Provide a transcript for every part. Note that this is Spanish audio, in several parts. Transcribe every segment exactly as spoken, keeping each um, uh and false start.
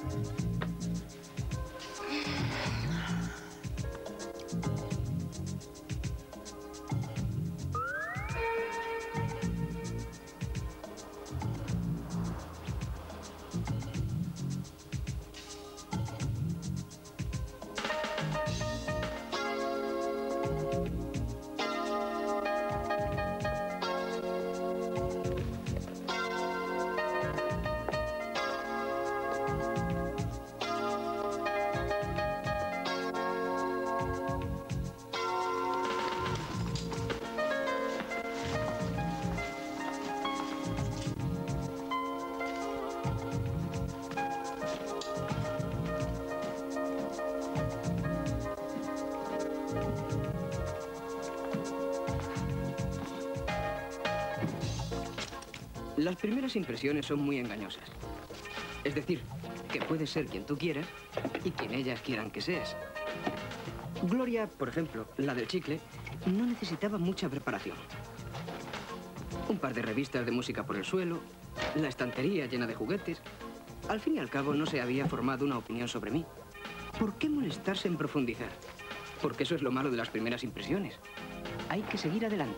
Las primeras impresiones son muy engañosas. Es decir, que puedes ser quien tú quieras y quien ellas quieran que seas. Gloria, por ejemplo, la del chicle, no necesitaba mucha preparación. Un par de revistas de música por el suelo, la estantería llena de juguetes. Al fin y al cabo no se había formado una opinión sobre mí. ¿Por qué molestarse en profundizar? Porque eso es lo malo de las primeras impresiones. Hay que seguir adelante.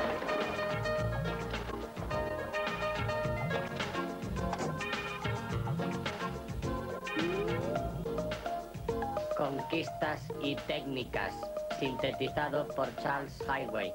Conquistas y técnicas, sintetizado por Charles Highway.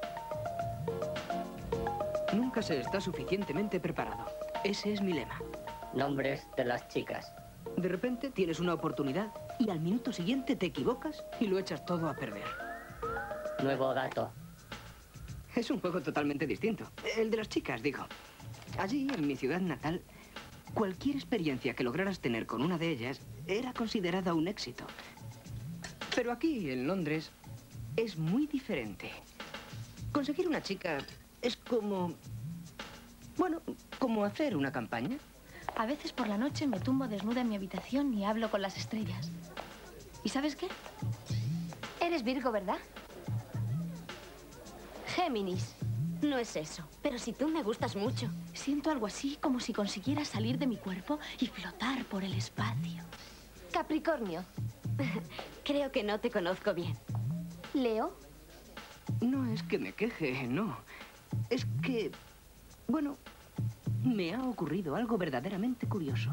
Nunca se está suficientemente preparado. Ese es mi lema. Nombres de las chicas. De repente tienes una oportunidad y al minuto siguiente te equivocas y lo echas todo a perder. Nuevo dato. Es un juego totalmente distinto. El de las chicas, digo. Allí, en mi ciudad natal, cualquier experiencia que lograras tener con una de ellas era considerada un éxito. Pero aquí, en Londres, es muy diferente. Conseguir una chica es como... bueno, como hacer una campaña. A veces por la noche me tumbo desnuda en mi habitación y hablo con las estrellas. ¿Y sabes qué? Eres Virgo, ¿verdad? Géminis. No es eso, pero si tú me gustas mucho. Siento algo así como si consiguiera salir de mi cuerpo y flotar por el espacio. Capricornio. Creo que no te conozco bien. ¿Leo? No es que me queje, no. Es que... bueno, me ha ocurrido algo verdaderamente curioso.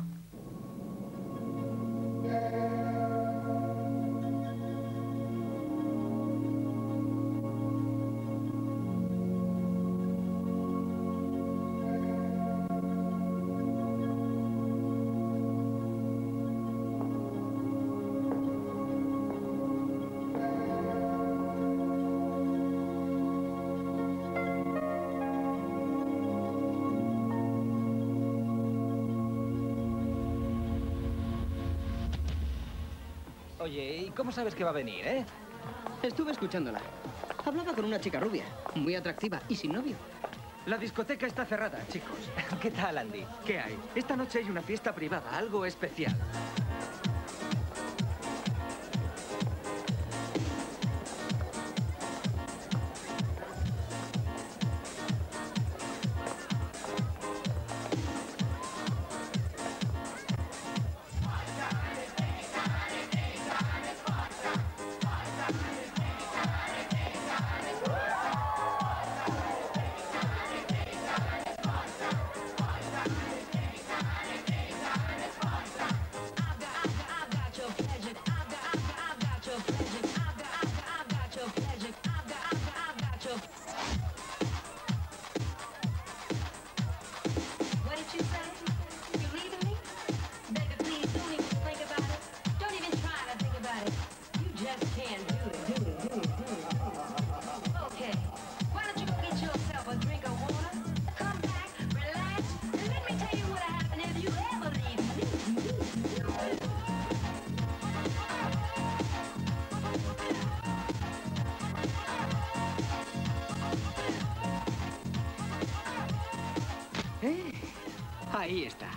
Oye, ¿y cómo sabes que va a venir, eh? Estuve escuchándola. Hablaba con una chica rubia, muy atractiva y sin novio. La discoteca está cerrada, chicos. ¿Qué tal, Andy? ¿Qué hay? Esta noche hay una fiesta privada, algo especial. ¿Eh? Ahí está.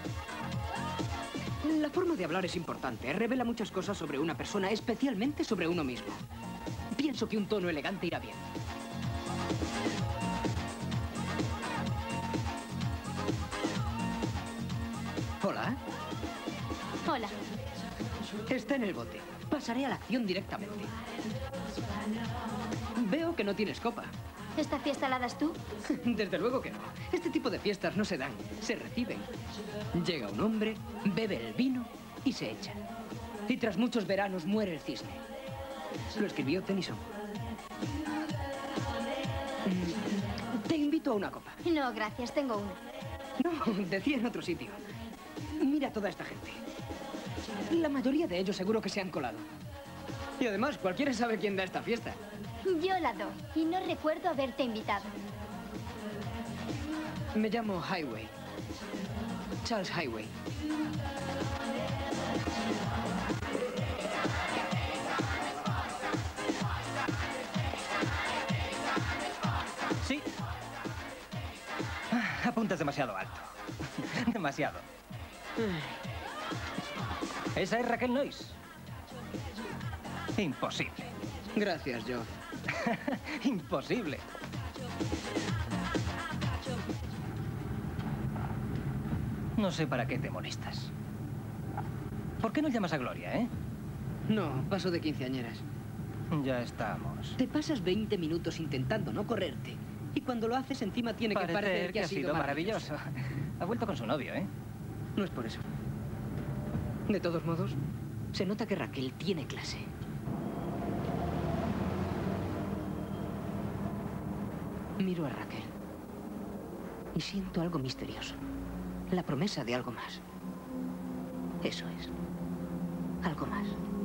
La forma de hablar es importante. Revela muchas cosas sobre una persona, especialmente sobre uno mismo. Pienso que un tono elegante irá bien. Hola. Hola. Está en el bote. Pasaré a la acción directamente. Veo que no tienes copa. ¿Esta fiesta la das tú? Desde luego que no. Este tipo de fiestas no se dan, se reciben. Llega un hombre, bebe el vino y se echa. Y tras muchos veranos muere el cisne. Lo escribió Tennyson. Mm, Te invito a una copa. No, gracias, tengo una. No, decía en otro sitio. Mira a toda esta gente. La mayoría de ellos seguro que se han colado. Y además, cualquiera sabe quién da esta fiesta. Yo la doy y no recuerdo haberte invitado. Me llamo Highway. Charles Highway. Sí. Ah, apuntas demasiado alto. Demasiado. Esa es Raquel Noyes. Imposible. Gracias, Joe. Imposible. No sé para qué te molestas. ¿Por qué no llamas a Gloria, eh? No, paso de quinceañeras. Ya estamos. Te pasas veinte minutos intentando no correrte. Y cuando lo haces, encima tiene que Parece parecer que ha sido maravilloso. Ha vuelto con su novio, ¿eh? No es por eso. De todos modos, se nota que Raquel tiene clase. Miro a Raquel y siento algo misterioso. La promesa de algo más. Eso es. Algo más.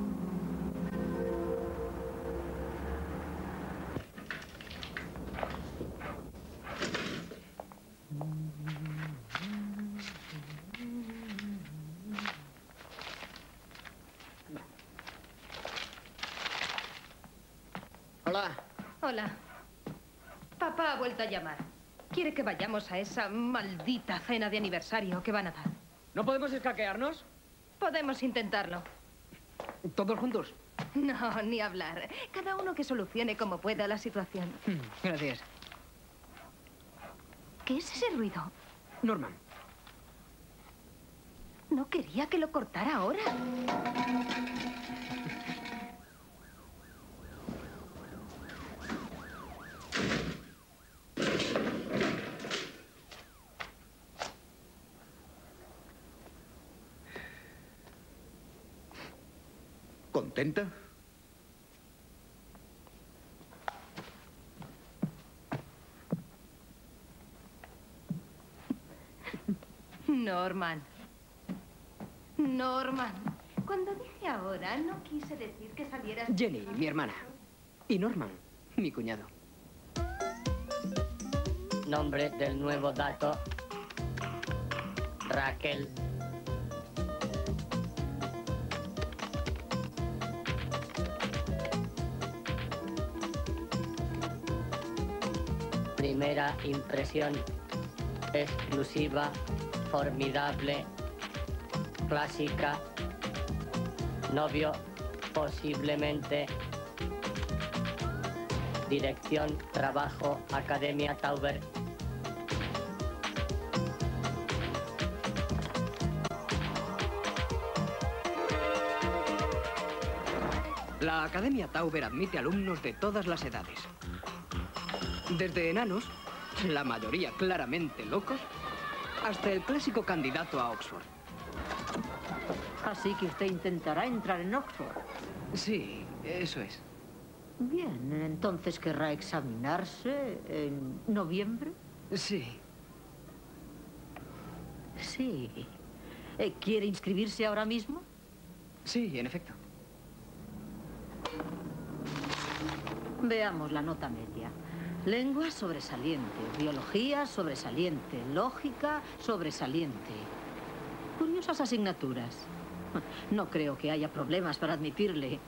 Hola. Hola. Papá ha vuelto a llamar. Quiere que vayamos a esa maldita cena de aniversario que van a dar. ¿No podemos escaquearnos? Podemos intentarlo. ¿Todos juntos? No, ni hablar. Cada uno que solucione como pueda la situación. Gracias. ¿Qué es ese ruido? Norman. No quería que lo cortara ahora. ¿Contenta? Norman. Norman. Cuando dije ahora, no quise decir que salieras... Jenny, mi hermana. Y Norman, mi cuñado. Nombre del nuevo dato. Raquel. Primera impresión. Exclusiva. Formidable. Clásica. Novio. Posiblemente. Dirección, trabajo, Academia Tauber. La Academia Tauber admite alumnos de todas las edades. Desde enanos, la mayoría claramente locos, hasta el clásico candidato a Oxford. Así que usted intentará entrar en Oxford. Sí, eso es. Bien, entonces querrá examinarse en noviembre. Sí. Sí. Eh, ¿Quiere inscribirse ahora mismo? Sí, en efecto. Veamos la nota media. Lengua sobresaliente, biología sobresaliente, lógica sobresaliente. Curiosas asignaturas. No creo que haya problemas para admitirle.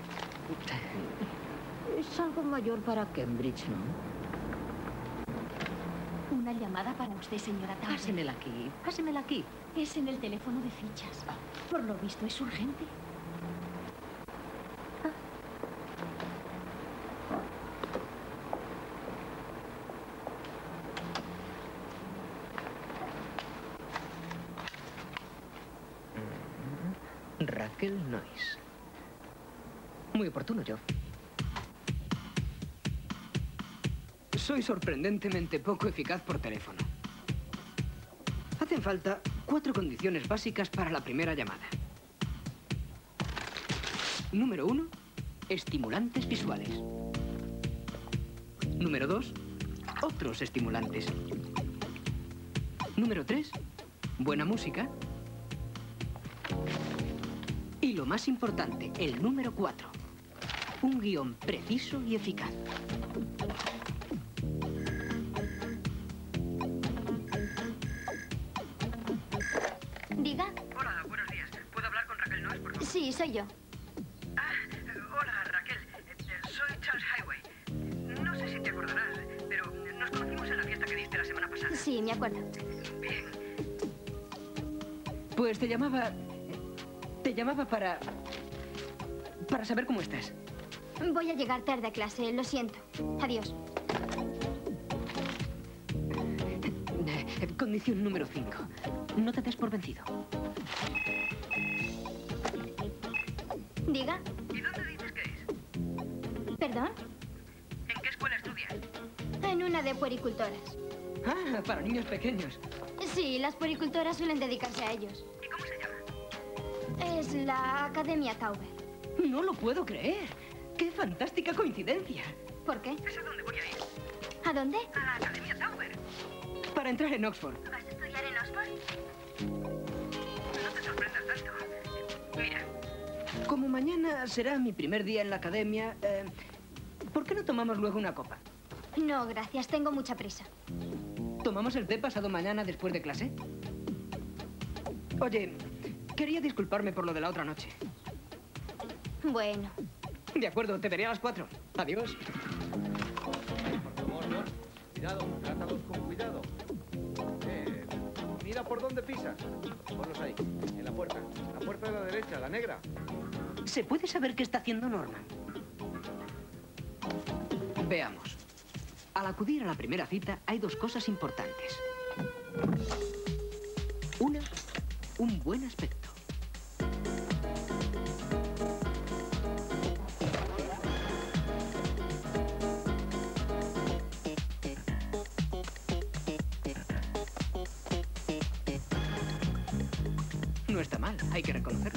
Es algo mayor para Cambridge, ¿no? Una llamada para usted, señora Tauber. Pásemela aquí, pásemela aquí. Es en el teléfono de fichas. Por lo visto es urgente. Raquel Noyes. Muy oportuno, yo. Soy sorprendentemente poco eficaz por teléfono. Hacen falta cuatro condiciones básicas para la primera llamada. Número uno, estimulantes visuales. Número dos, otros estimulantes. Número tres, buena música. Y lo más importante, el número cuatro, un guión preciso y eficaz. Diga. Hola, buenos días. ¿Puedo hablar con Raquel Noyes, por favor? Sí, soy yo. Ah, hola, Raquel. Eh, Soy Charles Highway. No sé si te acordarás, pero nos conocimos en la fiesta que diste la semana pasada. Sí, me acuerdo. Bien. Pues te llamaba... Te llamaba para... Para saber cómo estás. Voy a llegar tarde a clase, lo siento. Adiós. Eh, Condición número cinco. No te des por vencido. Diga. ¿Y dónde dices que es? ¿Perdón? ¿En qué escuela estudias? En una de puericultoras. Ah, para niños pequeños. Sí, las puericultoras suelen dedicarse a ellos. ¿Y cómo se llama? Es la Academia Tauber. No lo puedo creer. ¡Qué fantástica coincidencia! ¿Por qué? Es a donde voy a ir. ¿A dónde? A la Academia Tauber. Para entrar en Oxford. ¿Vas a estudiar en Oxford? No te sorprendas tanto. Mira, como mañana será mi primer día en la academia, eh, ¿por qué no tomamos luego una copa? No, gracias. Tengo mucha prisa. ¿Tomamos el té pasado mañana después de clase? Oye, quería disculparme por lo de la otra noche. Bueno. De acuerdo, te veré a las cuatro. Adiós. Por favor, no. Cuidado, trátalos con cuidado. Eh, mira por dónde pisas. Ponlos ahí, en la puerta. La puerta de la derecha, la negra. ¿Se puede saber qué está haciendo Norman? Veamos. Al acudir a la primera cita hay dos cosas importantes. Una, un buen aspecto. No está mal, hay que reconocerlo.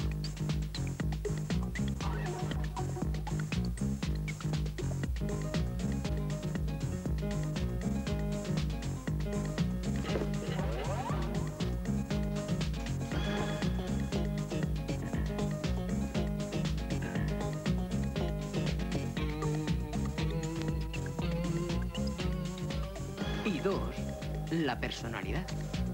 Y dos, la personalidad.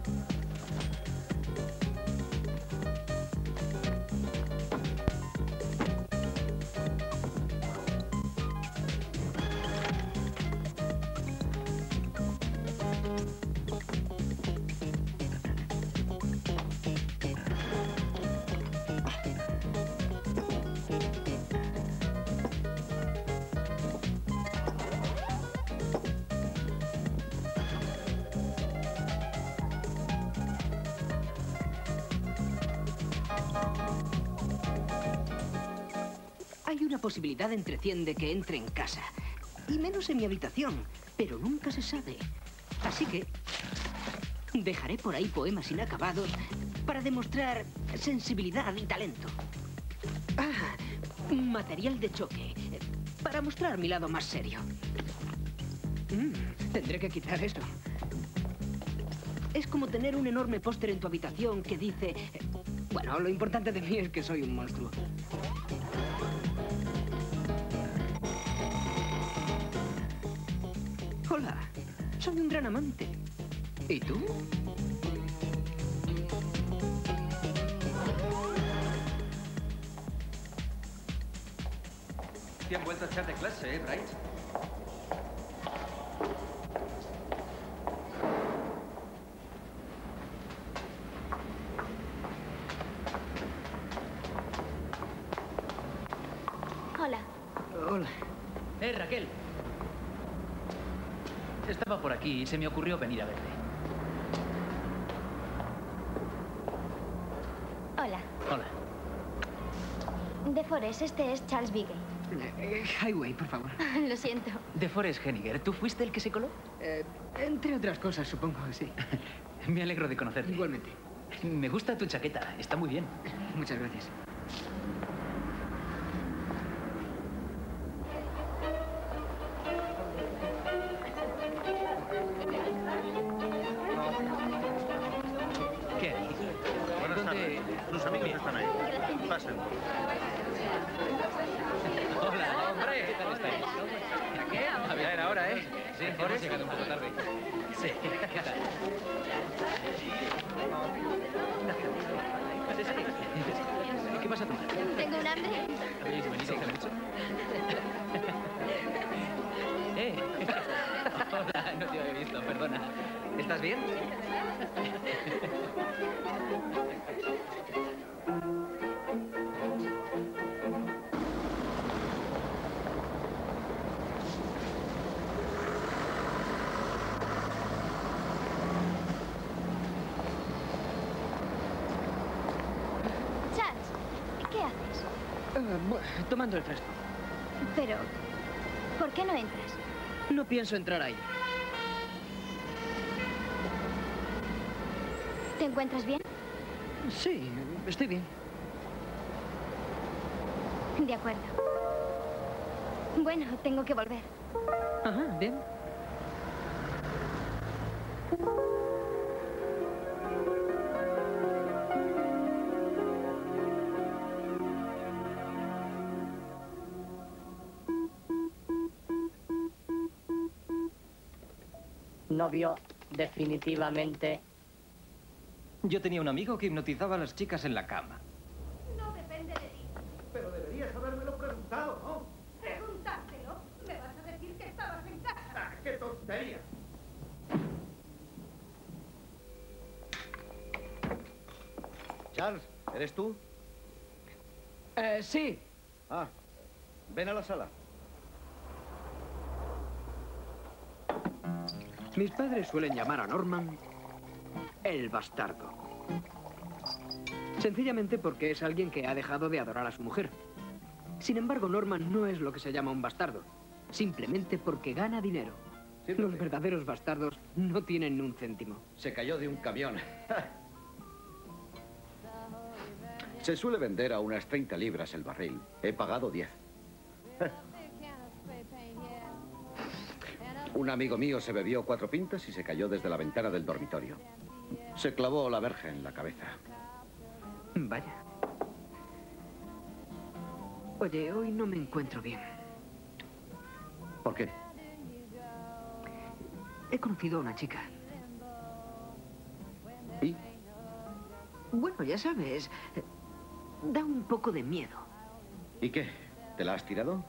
Hay una posibilidad entre cien de que entre en casa. Y menos en mi habitación. Pero nunca se sabe. Así que dejaré por ahí poemas inacabados para demostrar sensibilidad y talento. Ah, material de choque. Para mostrar mi lado más serio. Mm, tendré que quitar esto. Es como tener un enorme póster en tu habitación que dice... Bueno, lo importante de mí es que soy un monstruo. Hola, soy un gran amante. ¿Y tú? Bien vuelto a echar de clase, ¿eh, Bright? Hola. Hola. Eh, Raquel. Estaba por aquí y se me ocurrió venir a verte. Hola. Hola. De Forest, este es Charles Beagle. Eh, Highway, por favor. Lo siento. De Forest Henniger, ¿tú fuiste el que se coló? Eh, entre otras cosas, supongo, sí. Me alegro de conocerte. Igualmente. Me gusta tu chaqueta, está muy bien. Muchas gracias. ¿Qué hay? Buenas ¿Dónde- tardes. Tus amigos están ahí. Pasen. Hola, hombre, ¿qué tal estáis? ¿Qué? A ver, ahora, ¿eh? Sí, hemos llegado un poco tarde. Sí, ¿qué tal? ¿Qué vas a tomar? Tengo un hambre. ¿Habéis venido hace mucho? Eh. Hola, no te había visto, perdona. ¿Estás bien? Charles, ¿qué haces? Eh, bueno, tomando el fresco. Pero, ¿por qué no entras? No pienso entrar ahí. ¿Te encuentras bien? Sí, estoy bien. De acuerdo. Bueno, tengo que volver. Ajá, bien. No vio definitivamente. Yo tenía un amigo que hipnotizaba a las chicas en la cama. No depende de ti. Pero deberías habérmelo preguntado, ¿no? Preguntártelo. Me vas a decir que estabas en casa. Ah, ¡qué tontería! Charles, ¿eres tú? Eh, sí. Ah, ven a la sala. Mis padres suelen llamar a Norman el bastardo. Sencillamente porque es alguien que ha dejado de adorar a su mujer. Sin embargo, Norman no es lo que se llama un bastardo. Simplemente porque gana dinero. Los verdaderos bastardos no tienen ni un céntimo. Se cayó de un camión. Se suele vender a unas treinta libras el barril. He pagado diez. Un amigo mío se bebió cuatro pintas y se cayó desde la ventana del dormitorio. Se clavó la verja en la cabeza. Vaya. Oye, hoy no me encuentro bien. ¿Por qué? He conocido a una chica. ¿Y? Bueno, ya sabes, da un poco de miedo. ¿Y qué? ¿Te la has tirado?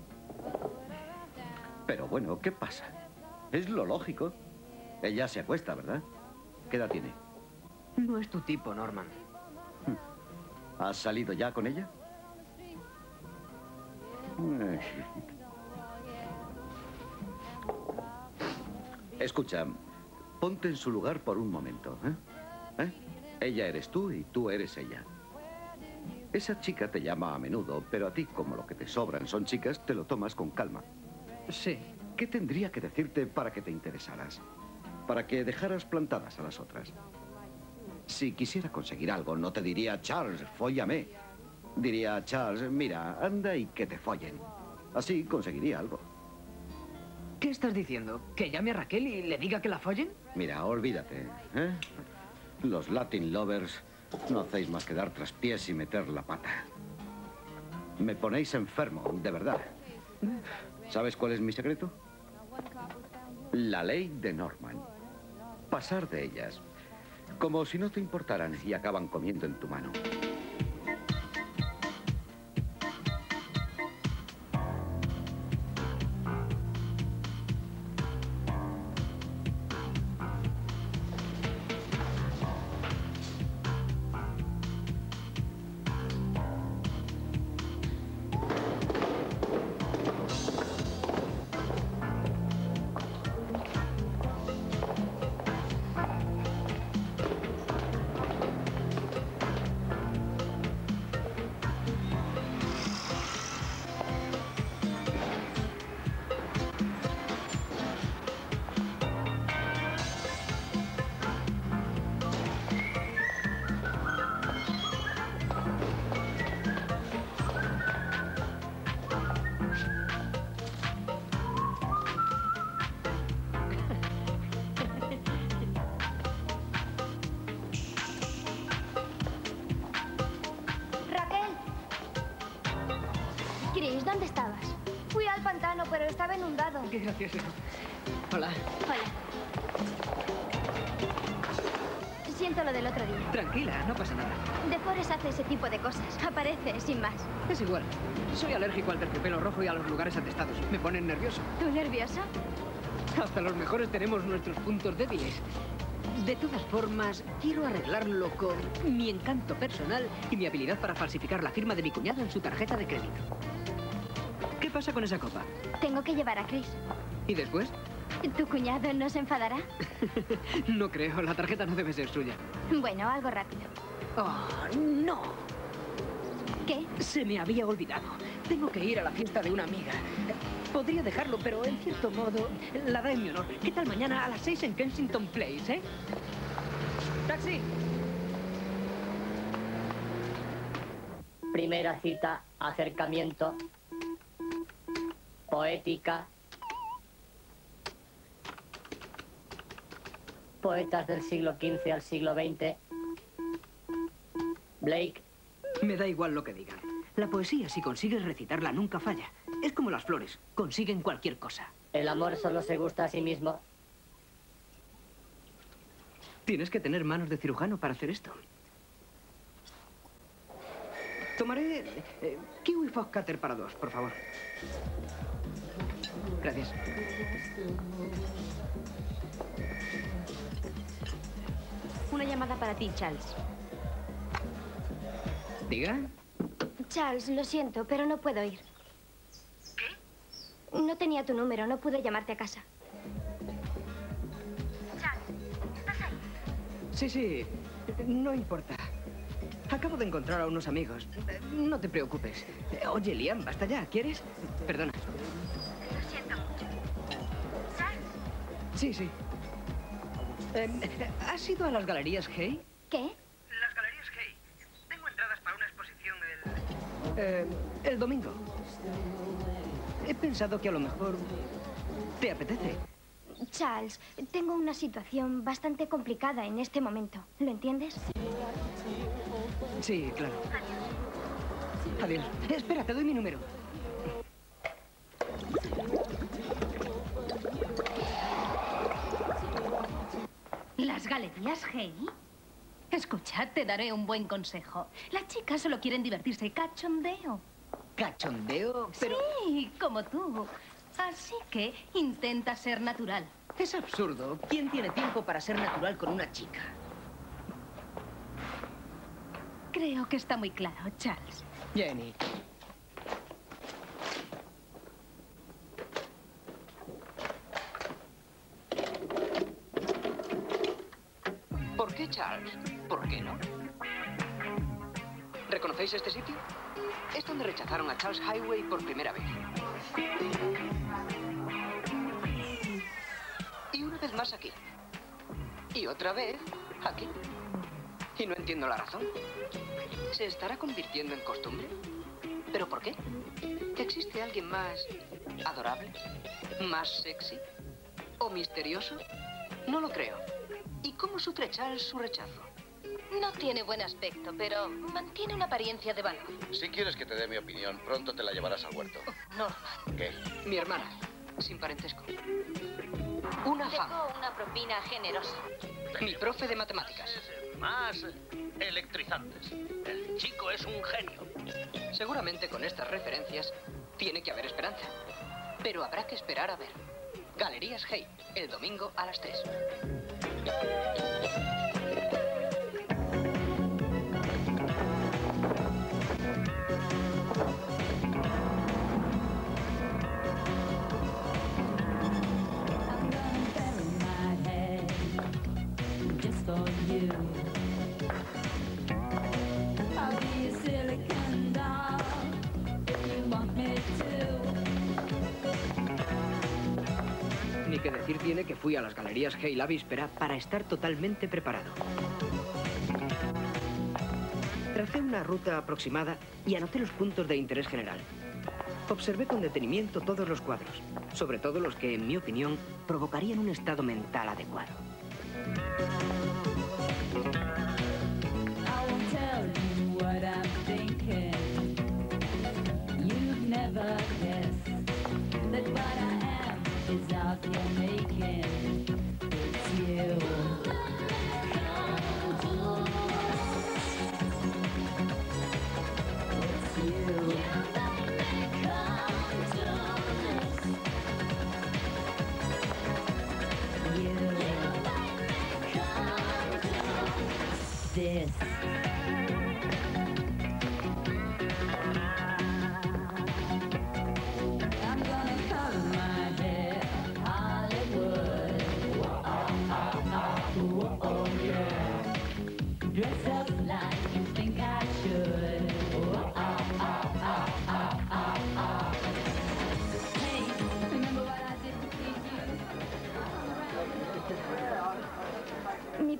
Pero bueno, ¿qué pasa? Es lo lógico. Ella se acuesta, ¿verdad? ¿Qué edad tiene? No es tu tipo, Norman. ¿Has salido ya con ella? Escucha, ponte en su lugar por un momento, ¿eh? ¿Eh? Ella eres tú y tú eres ella. Esa chica te llama a menudo, pero a ti, como lo que te sobran son chicas, te lo tomas con calma. Sí. ¿Qué tendría que decirte para que te interesaras? Para que dejaras plantadas a las otras. Si quisiera conseguir algo, no te diría, Charles, fóllame. Diría, Charles, mira, anda y que te follen. Así conseguiría algo. ¿Qué estás diciendo? ¿Que llame a Raquel y le diga que la follen? Mira, olvídate, ¿eh? Los Latin lovers no hacéis más que dar traspiés y meter la pata. Me ponéis enfermo, de verdad. ¿Sabes cuál es mi secreto? La ley de Norman. Pasar de ellas. Como si no te importaran y acaban comiendo en tu mano. Chris, ¿dónde estabas? Fui al pantano, pero estaba inundado. Qué gracioso. Hola. Hola. Siento lo del otro día. Tranquila, no pasa nada. De Forest hace ese tipo de cosas. Aparece sin más. Es igual. Soy alérgico al terciopelo rojo y a los lugares atestados. Me ponen nervioso. ¿Tú nervioso? Hasta los mejores tenemos nuestros puntos débiles. De todas formas, quiero arreglarlo con mi encanto personal y mi habilidad para falsificar la firma de mi cuñado en su tarjeta de crédito. ¿Qué pasa con esa copa? Tengo que llevar a Chris. ¿Y después? ¿Tu cuñado no se enfadará? No creo, la tarjeta no debe ser suya. Bueno, algo rápido. ¡Oh, no! ¿Qué? Se me había olvidado. Tengo que ir a la fiesta de una amiga. Podría dejarlo, pero en cierto modo la da en mi honor. ¿Qué tal mañana a las seis en Kensington Place, eh? ¡Taxi! Primera cita, acercamiento, poética, poetas del siglo quince al siglo veinte, Blake. Me da igual lo que digan. La poesía, si consigues recitarla, nunca falla. Es como las flores, consiguen cualquier cosa. El amor solo se gusta a sí mismo. Tienes que tener manos de cirujano para hacer esto. Tomaré eh, kiwi fox cutter para dos, por favor. Gracias. Una llamada para ti, Charles. ¿Diga? Charles, lo siento, pero no puedo ir. ¿Qué? No tenía tu número, no pude llamarte a casa. Charles, ¿estás ahí? Sí, sí, no importa. Acabo de encontrar a unos amigos. No te preocupes. Oye, Liam, basta ya, ¿quieres? Perdona. Lo siento mucho. ¿Charles? Sí, sí. Eh, ¿Has ido a las galerías Hay? ¿Qué? Las galerías Hay. Tengo entradas para una exposición el... Eh, el domingo. He pensado que a lo mejor te apetece. Charles, tengo una situación bastante complicada en este momento. ¿Lo entiendes? Sí, claro. Adiós. Espera, te doy mi número. ¿Las galerías Hay? Escucha, te daré un buen consejo. Las chicas solo quieren divertirse, cachondeo. ¿Cachondeo? Pero... Sí, como tú. Así que intenta ser natural. Es absurdo. ¿Quién tiene tiempo para ser natural con una chica? Creo que está muy claro, Charles. Jenny. ¿Por qué, Charles? ¿Por qué no? ¿Reconocéis este sitio? Es donde rechazaron a Charles Highway por primera vez. Y una vez más aquí. Y otra vez aquí. Y no entiendo la razón. ¿Se estará convirtiendo en costumbre? ¿Pero por qué? ¿Existe alguien más adorable? ¿Más sexy? ¿O misterioso? No lo creo. ¿Y cómo sufre Charles su rechazo? No tiene buen aspecto, pero mantiene una apariencia de valor. Si quieres que te dé mi opinión, pronto te la llevarás al huerto. Norman. ¿Qué? Mi hermana, sin parentesco. Una fan. Dejó una propina generosa. Mi profe de matemáticas. Más electrizantes. El chico es un genio. Seguramente con estas referencias tiene que haber esperanza. Pero habrá que esperar a ver. Galerías Hay, el domingo a las tres. Ni que decir tiene que fui a las galerías Hay la víspera para estar totalmente preparado. Tracé una ruta aproximada y anoté los puntos de interés general. Observé con detenimiento todos los cuadros, sobre todo los que, en mi opinión, provocarían un estado mental adecuado.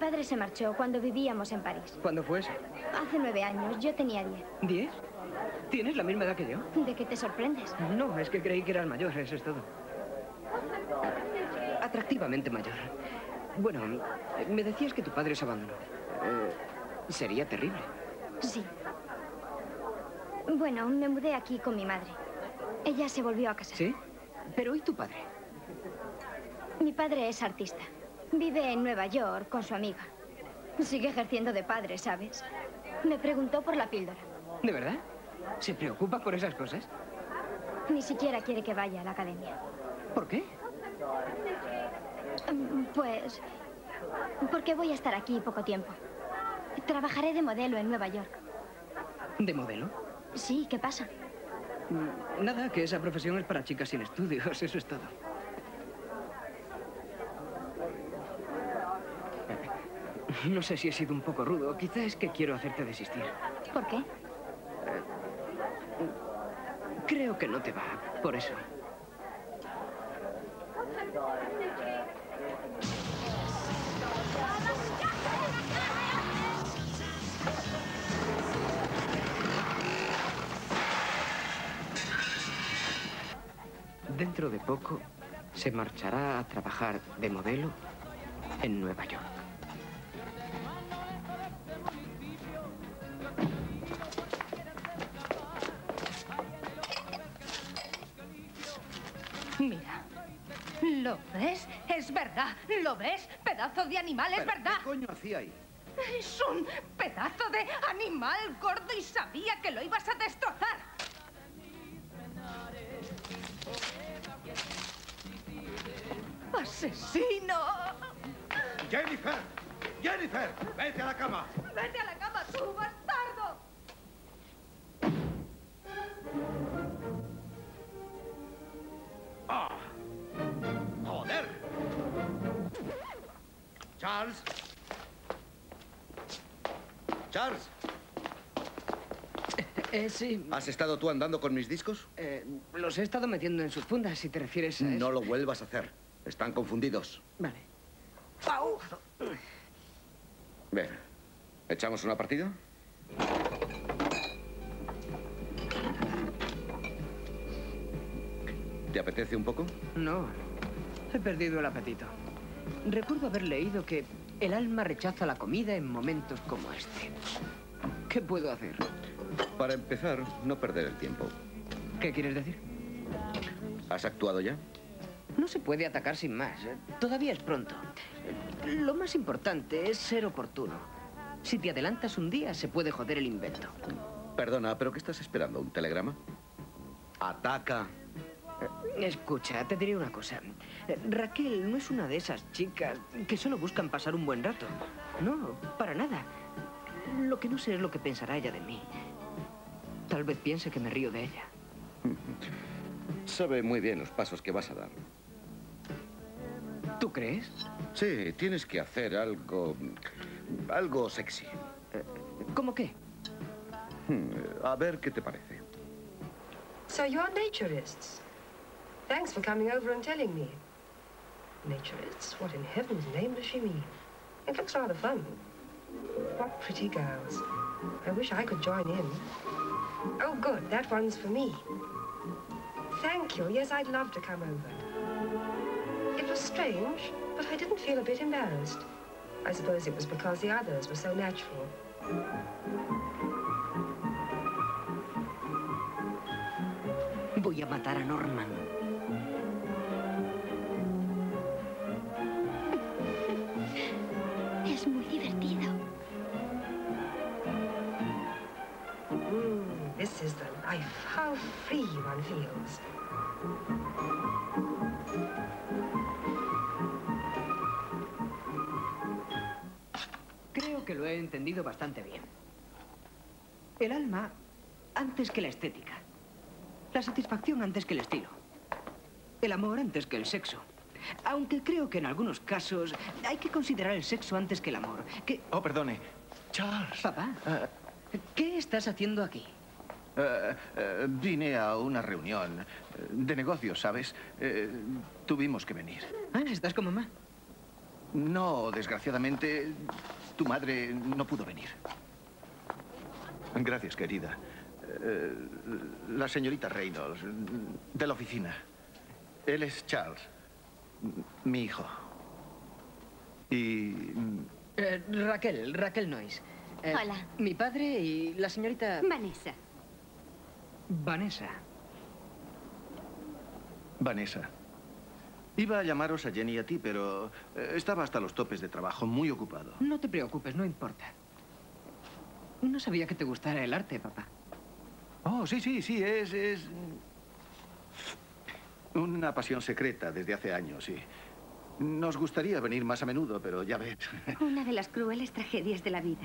padre se marchó cuando vivíamos en París. ¿Cuándo fue eso? Hace nueve años. Yo tenía diez. ¿Diez? ¿Tienes la misma edad que yo? ¿De qué te sorprendes? No, es que creí que eras mayor, eso es todo. Atractivamente mayor. Bueno, me decías que tu padre se abandonó. Eh, sería terrible. Sí. Bueno, me mudé aquí con mi madre. Ella se volvió a casar. ¿Sí? Pero ¿y tu padre? Mi padre es artista. Vive en Nueva York con su amiga. Sigue ejerciendo de padre, ¿sabes? Me preguntó por la píldora. ¿De verdad? ¿Se preocupa por esas cosas? Ni siquiera quiere que vaya a la academia. ¿Por qué? Pues... porque voy a estar aquí poco tiempo. Trabajaré de modelo en Nueva York. ¿De modelo? Sí, ¿qué pasa? Nada, que esa profesión es para chicas sin estudios, eso es todo. No sé si he sido un poco rudo. Quizá es que quiero hacerte desistir. ¿Por qué? Creo que no te va, por eso. Dentro de poco se marchará a trabajar de modelo en Nueva York. Mira. ¿Lo ves? Es verdad. ¿Lo ves? Pedazo de animal, es Pero, verdad. ¿qué coño hacía ahí? Es un pedazo de animal gordo y sabía que lo ibas a destrozar. ¡Asesino! ¡Jennifer! ¡Jennifer! ¡Vete a la cama! ¡Vete a la cama, tú, bastardo! ¡Ah! ¡Joder! ¡Charles! ¡Charles! Eh, sí. ¿Has estado tú andando con mis discos? Eh, los he estado metiendo en sus fundas, si te refieres a eso. No lo vuelvas a hacer. Están confundidos. Vale. ¡Au! Ven. ¿Echamos una partida? ¿Te apetece un poco? No. He perdido el apetito. Recuerdo haber leído que el alma rechaza la comida en momentos como este. ¿Qué puedo hacer? Para empezar, no perder el tiempo. ¿Qué quieres decir? ¿Has actuado ya? No se puede atacar sin más. Todavía es pronto. Lo más importante es ser oportuno. Si te adelantas un día, se puede joder el invento. Perdona, ¿pero qué estás esperando? ¿Un telegrama? ¡Ataca! Escucha, te diré una cosa. Raquel no es una de esas chicas que solo buscan pasar un buen rato. No, para nada. Lo que no sé es lo que pensará ella de mí. Tal vez piense que me río de ella. Sabe muy bien los pasos que vas a dar. ¿Tú crees? Sí, tienes que hacer algo... algo sexy. ¿Cómo qué? A ver qué te parece. So you're naturists. Thanks for coming over and telling me. Naturists? What in heaven's name does she mean? It looks rather fun. What pretty girls. I wish I could join in. Oh, good. That one's for me. Thank you. Yes, I'd love to come over. It was strange, but I didn't feel a bit embarrassed. I suppose it was because the others were so natural. Voy a matar a Norman. Es muy divertido. Mm, this is the life. How free one feels. Creo que lo he entendido bastante bien. El alma antes que la estética. La satisfacción antes que el estilo. El amor antes que el sexo. Aunque creo que en algunos casos hay que considerar el sexo antes que el amor. ¿Qué? Oh, perdone. Charles. Papá, Uh, ¿qué estás haciendo aquí? uh, uh, vine a una reunión de negocios, ¿sabes? Uh, tuvimos que venir. Ah, ¿estás con mamá? No, desgraciadamente, tu madre no pudo venir. Gracias, querida. Eh, la señorita Reynolds, de la oficina. Él es Charles, mi hijo. Y... Eh, Raquel, Raquel Noyes. Eh, Hola. Mi padre y la señorita... Vanessa. Vanessa. Vanessa. Iba a llamaros a Jenny y a ti, pero eh, estaba hasta los topes de trabajo, muy ocupado. No te preocupes, no importa. No sabía que te gustara el arte, papá. Oh, sí, sí, sí, es... es... una pasión secreta desde hace años, sí. Nos gustaría venir más a menudo, pero ya ves. Una de las crueles tragedias de la vida.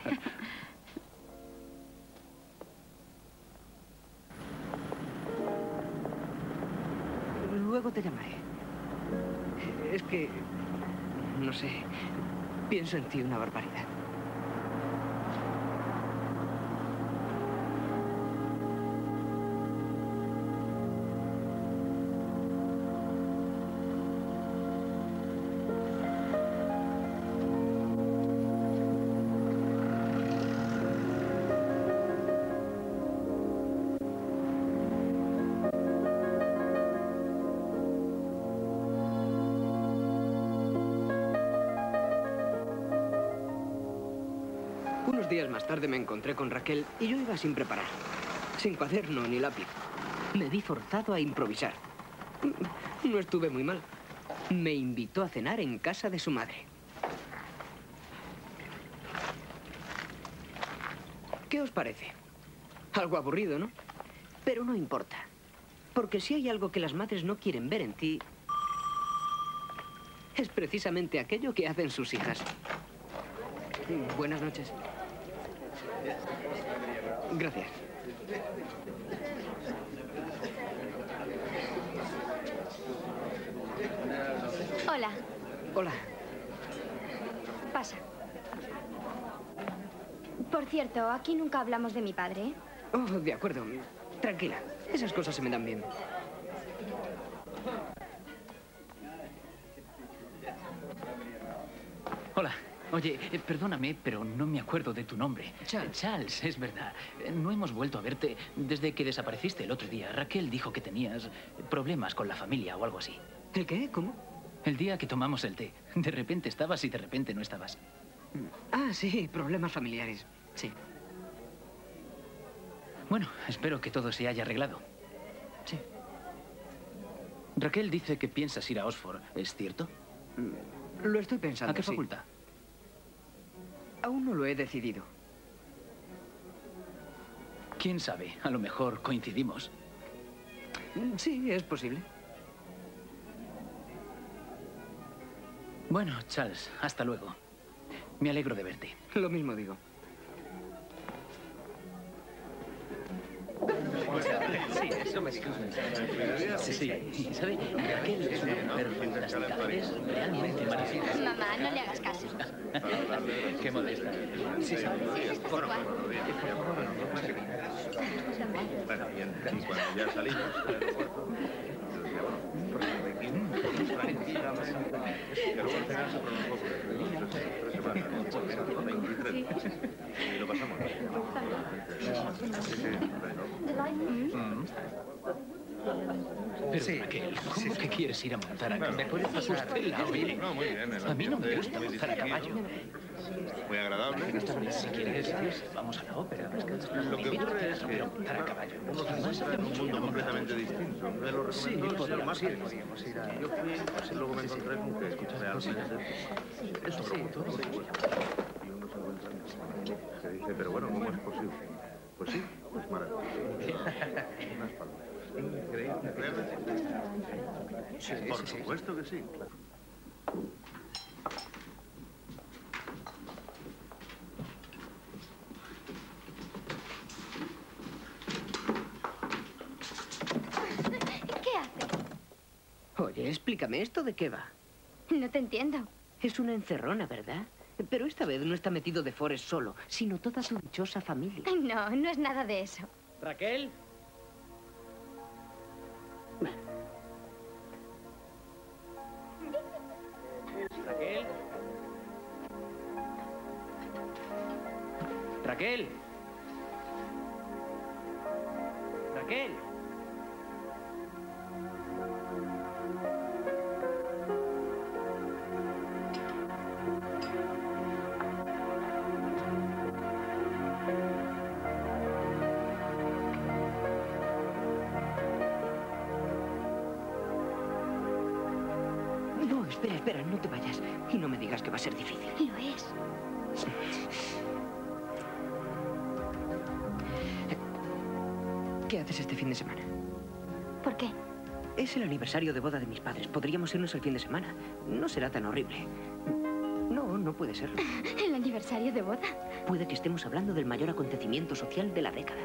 Luego te llamaré. Es que... no sé. Pienso en ti una barbaridad. Unos días más tarde me encontré con Raquel y yo iba sin preparar, sin cuaderno ni lápiz. Me vi forzado a improvisar. No estuve muy mal. Me invitó a cenar en casa de su madre. ¿Qué os parece? Algo aburrido, ¿no? Pero no importa. Porque si hay algo que las madres no quieren ver en ti, es precisamente aquello que hacen sus hijas. Buenas noches. Gracias. Hola. Hola. Pasa. Por cierto, aquí nunca hablamos de mi padre, ¿eh? Oh, de acuerdo. Tranquila. Esas cosas se me dan bien. Hola. Oye, eh, perdóname, pero no me acuerdo de tu nombre. Charles. Charles, es verdad. Eh, No hemos vuelto a verte desde que desapareciste el otro día. Raquel dijo que tenías problemas con la familia o algo así. ¿El qué? ¿Cómo? El día que tomamos el té. De repente estabas y de repente no estabas. Ah, sí, problemas familiares. Sí. Bueno, espero que todo se haya arreglado. Sí. Raquel dice que piensas ir a Oxford, ¿es cierto? Lo estoy pensando. ¿A qué sí. facultad? Aún no lo he decidido. ¿Quién sabe? A lo mejor coincidimos. Sí, es posible. Bueno, Charles, hasta luego. Me alegro de verte. Lo mismo digo. Sí, eso me dijo. Sí, sí. ¿Sabe? Raquel es una mujer fantástica. Es realmente maravillosa. Mamá, no le hagas caso. Qué modesta. Sí, sí. Por favor. Bueno, bien, y cuando ya salimos del aeropuerto, que luego al final se prolongó por tres semanas, veintitrés, y lo pasamos. Pero, sí. Raquel, ¿cómo que quieres ir a montar a caballo? ¿Me puedes pasar? Usted la oye. No, muy bien. A mí no me gusta montar a caballo. Muy agradable. Si quieres, vamos a la ópera. Lo que ocurre es que montar a caballo. uno se encuentra en un mundo completamente distinto. Me lo Sí, recomendó el señor podríamos ir, Martin. podríamos ir a... Yo fui, pues, luego me encontré con que realmente es otro mundo. Y uno se encuentra en... Se dice, pero bueno, ¿cómo es posible? Pues sí, pues maravilloso. Unas palabras. Increíble. Sí, Por sí, sí. supuesto que sí, claro. ¿Qué hace? Oye, explícame, ¿esto de qué va? No te entiendo. Es una encerrona, ¿verdad? Pero esta vez no está metido de Forrest solo, sino toda su dichosa familia. No, no es nada de eso. Raquel. Raquel. Raquel. Raquel. No, espera, espera, no te vayas. Y no me digas que va a ser difícil. Lo es. ¿Qué haces este fin de semana? ¿Por qué? Es el aniversario de boda de mis padres. Podríamos irnos el fin de semana. No será tan horrible. No, no puede serlo. ¿El aniversario de boda? Puede que estemos hablando del mayor acontecimiento social de la década.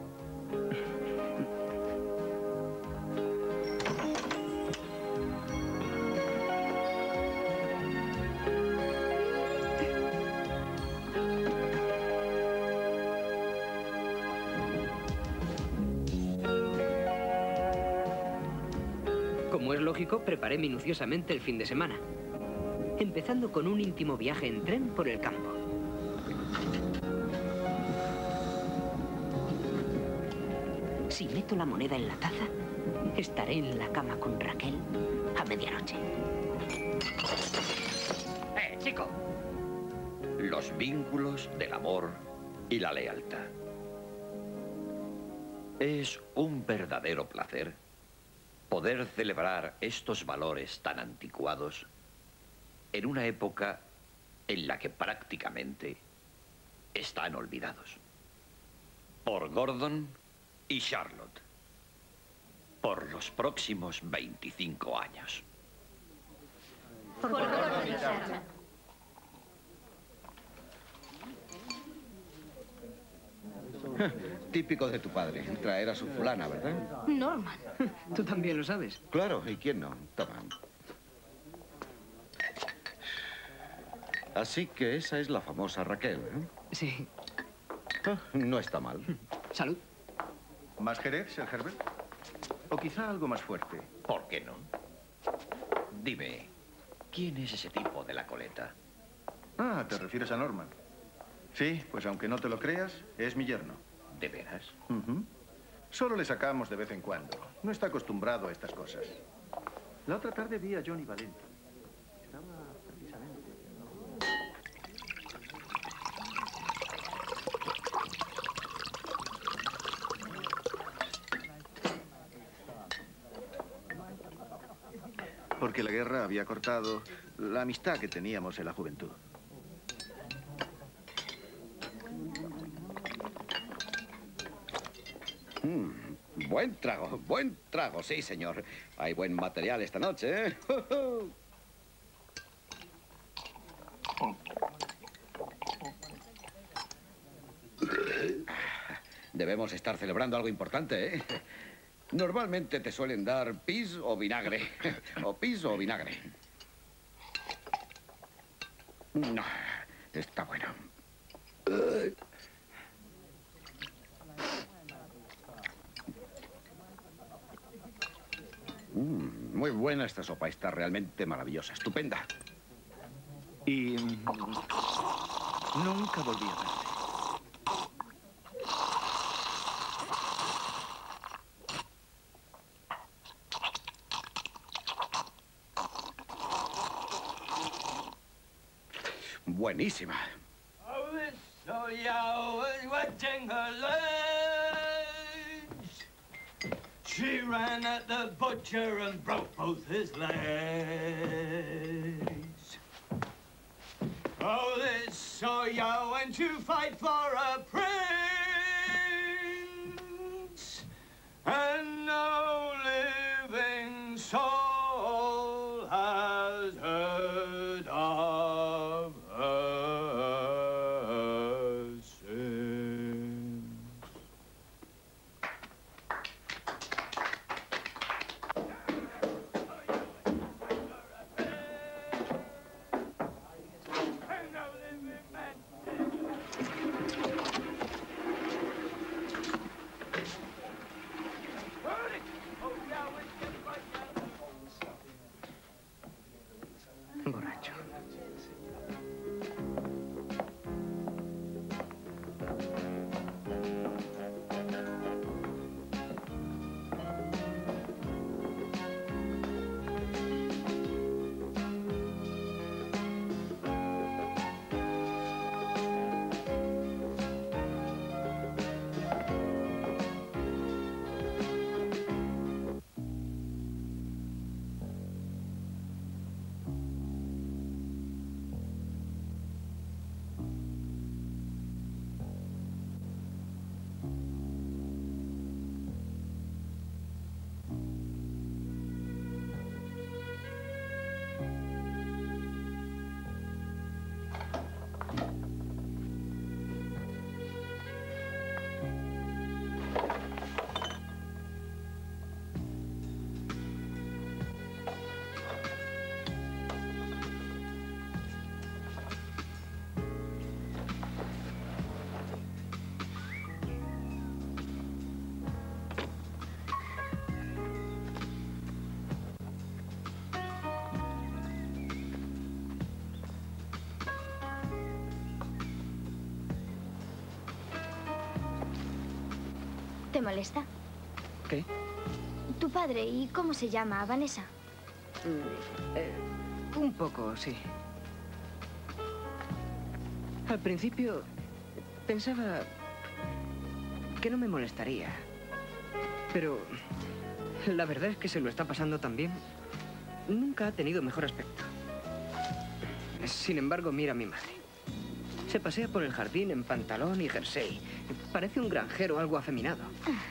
Como es lógico, preparé minuciosamente el fin de semana, empezando con un íntimo viaje en tren por el campo. Si meto la moneda en la taza, estaré en la cama con Raquel a medianoche. ¡Eh, chico! Los vínculos del amor y la lealtad. Es un verdadero placer poder celebrar estos valores tan anticuados en una época en la que prácticamente están olvidados. Por Gordon y Charlotte. Por los próximos veinticinco años. Por Gordon y Charlotte. Típico de tu padre, traer a su fulana, ¿verdad? Norman. Tú también lo sabes. Claro, ¿y quién no? Toma. Así que esa es la famosa Raquel, ¿eh? Sí. Ah, no está mal. Salud. ¿Más Jerez, Sir Herbert? O quizá algo más fuerte. ¿Por qué no? Dime, ¿quién es ese tipo de la coleta? Ah, ¿te refieres a Norman? Sí, pues aunque no te lo creas, es mi yerno. ¿De veras? Uh-huh. Solo le sacamos de vez en cuando. No está acostumbrado a estas cosas. La otra tarde vi a Johnny Valenti. Estaba precisamente... Porque la guerra había cortado la amistad que teníamos en la juventud. Mm, buen trago, buen trago, sí, señor. Hay buen material esta noche, ¿eh? Debemos estar celebrando algo importante, ¿eh? Normalmente te suelen dar pis o vinagre. O pis o vinagre. No, está bueno. Mm, muy buena esta sopa, está realmente maravillosa, estupenda. Y... nunca volví a verte. Buenísima. She ran at the butcher and broke both his legs. Oh, this Soya went to fight for a prince, and no living soul has heard of her since. molesta? ¿Qué? Tu padre, ¿y cómo se llama? ¿Vanessa? Mm, eh, un poco, sí. Al principio pensaba que no me molestaría. Pero la verdad es que se lo está pasando tan bien. Nunca ha tenido mejor aspecto. Sin embargo, mira a mi madre. Se pasea por el jardín en pantalón y jersey. Parece un granjero algo afeminado.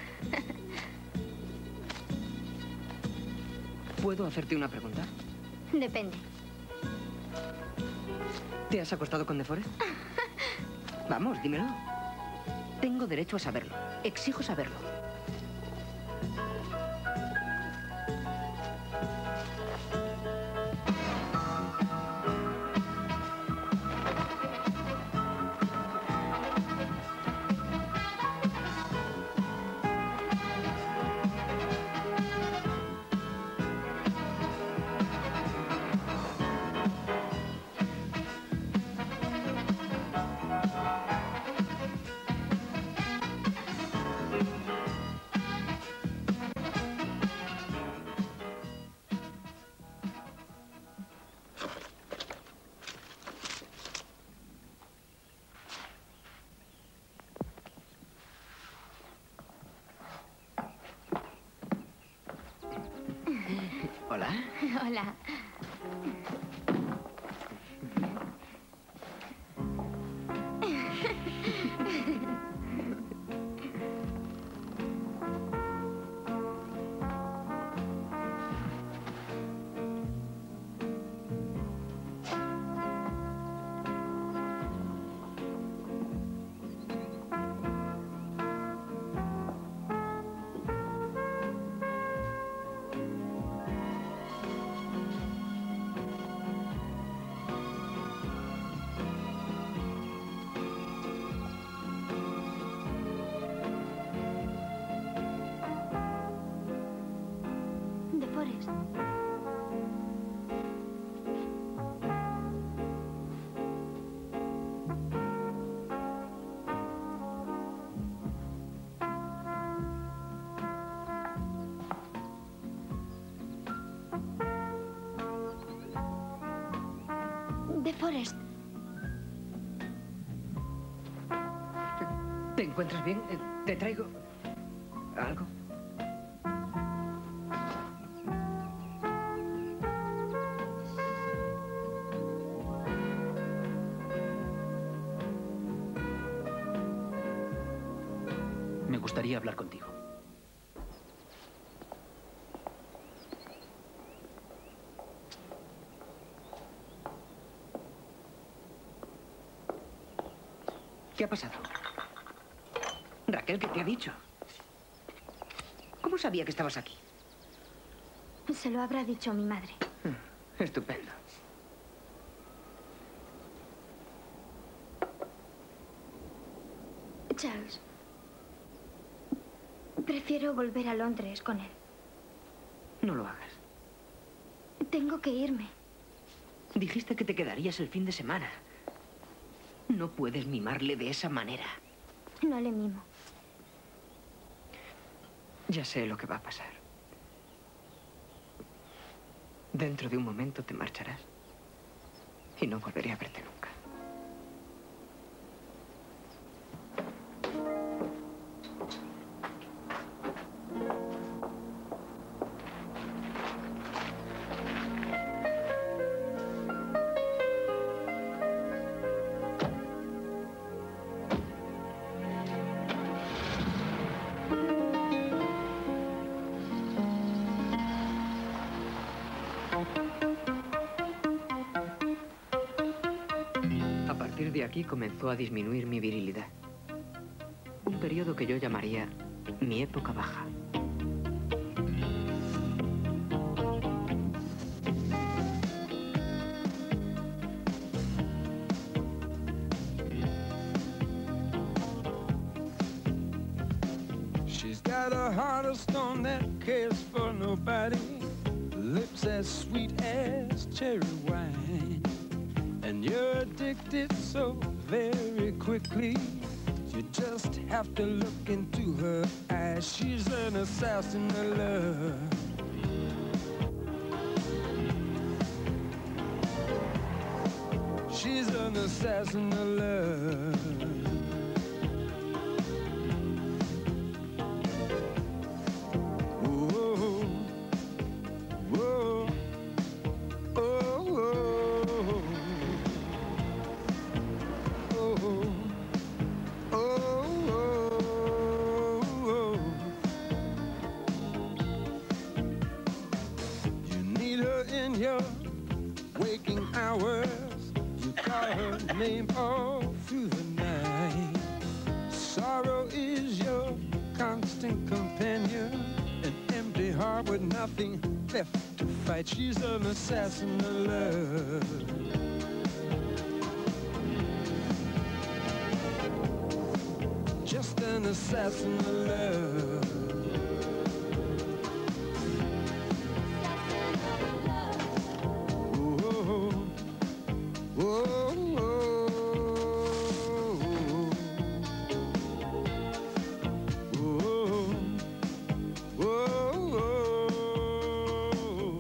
¿Puedo hacerte una pregunta? Depende. ¿Te has acostado con De Forest? Vamos, dímelo. Tengo derecho a saberlo. Exijo saberlo. Hola. Hola. De Forest. De Forest. ¿Te encuentras bien? Eh, ¿Te traigo algo? Me gustaría hablar contigo. ¿Qué ha pasado? Raquel, ¿qué te ha dicho? ¿Cómo sabía que estabas aquí? Se lo habrá dicho mi madre. Estupendo. Charles, prefiero volver a Londres con él. No lo hagas. Tengo que irme. Dijiste que te quedarías el fin de semana. No puedes mimarle de esa manera. No le mimo. Ya sé lo que va a pasar. Dentro de un momento te marcharás y no volveré a verte nunca. A partir de aquí comenzó a disminuir mi virilidad. Un periodo que yo llamaría mi época baja. She's got a heart of stone that cares for nobody, lips as sweet as cherry wine, and you're addicted so very quickly You just have to look into her eyes. She's an assassin of love. She's an assassin of love. Whoa, whoa, oh, oh, oh, oh, oh. You need her in your waking hours. You call her name all through the night. Sorrow is your constant companion. An empty heart with nothing left to fight. She's an assassin of love. Just an assassin of love. Whoa, whoa, whoa, whoa, whoa.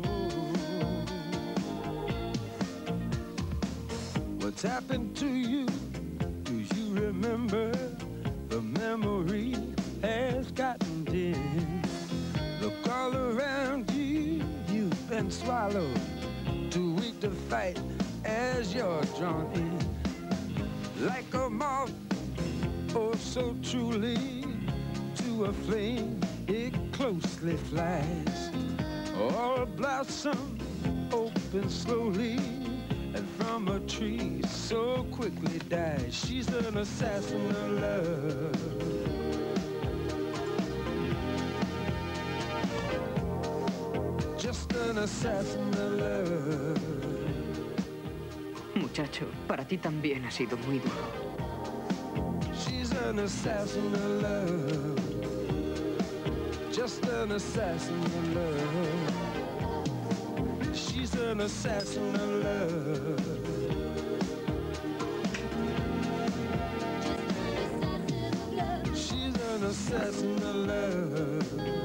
What's happened to you? Do you remember? The memory has gotten dim. Look all around you, you've been swallowed. Too weak to fight as you're drawn in. Like a moth, oh so truly, to a flame it closely flies. All blossom open slowly, and from a tree so quickly dies. She's an assassin of love. Just an assassin of love. Muchacho, para ti también ha sido muy duro. She's an assassin of love. Just an assassin of love. She's an assassin of love. She's an assassin of love.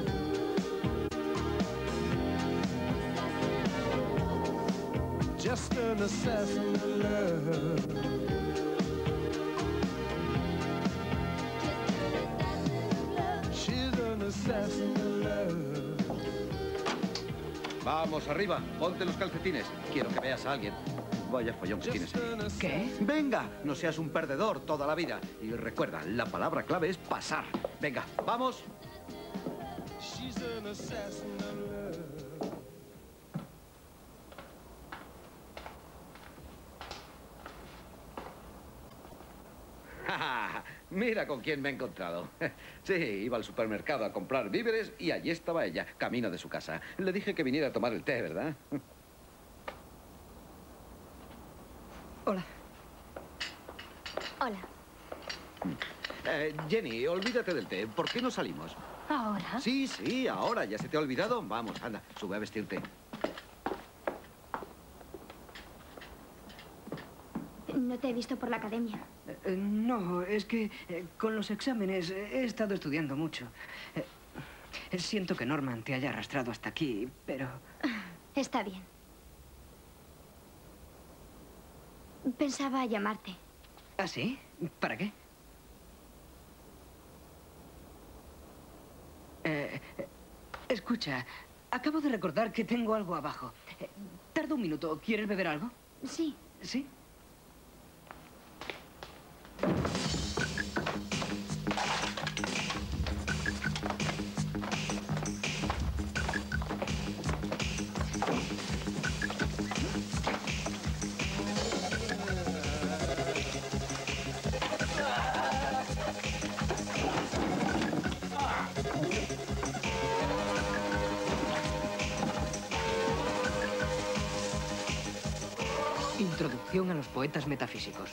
Just an assassin of love. She's an assassin of love. Vamos, arriba, ponte los calcetines. Quiero que veas a alguien. Vaya follón que tienes ahí. ¿Qué? Venga, no seas un perdedor toda la vida. Y recuerda, la palabra clave es pasar. Venga, vamos. She's an assassin of love. Mira con quién me he encontrado. Sí, iba al supermercado a comprar víveres y allí estaba ella, camino de su casa. Le dije que viniera a tomar el té, ¿verdad? Hola. Hola. Eh, Jenny, olvídate del té. ¿Por qué no salimos? ¿Ahora? Sí, sí, ahora. ¿Ya se te ha olvidado? Vamos, anda, sube a vestirte. No te he visto por la academia. Eh, no, es que eh, con los exámenes eh, he estado estudiando mucho. Eh, siento que Norman te haya arrastrado hasta aquí, pero... Está bien. Pensaba llamarte. ¿Ah, sí? ¿Para qué? Eh, eh, escucha, acabo de recordar que tengo algo abajo. Eh, tarda un minuto. ¿Quieres beber algo? Sí. ¿Sí? Introducción a los poetas metafísicos.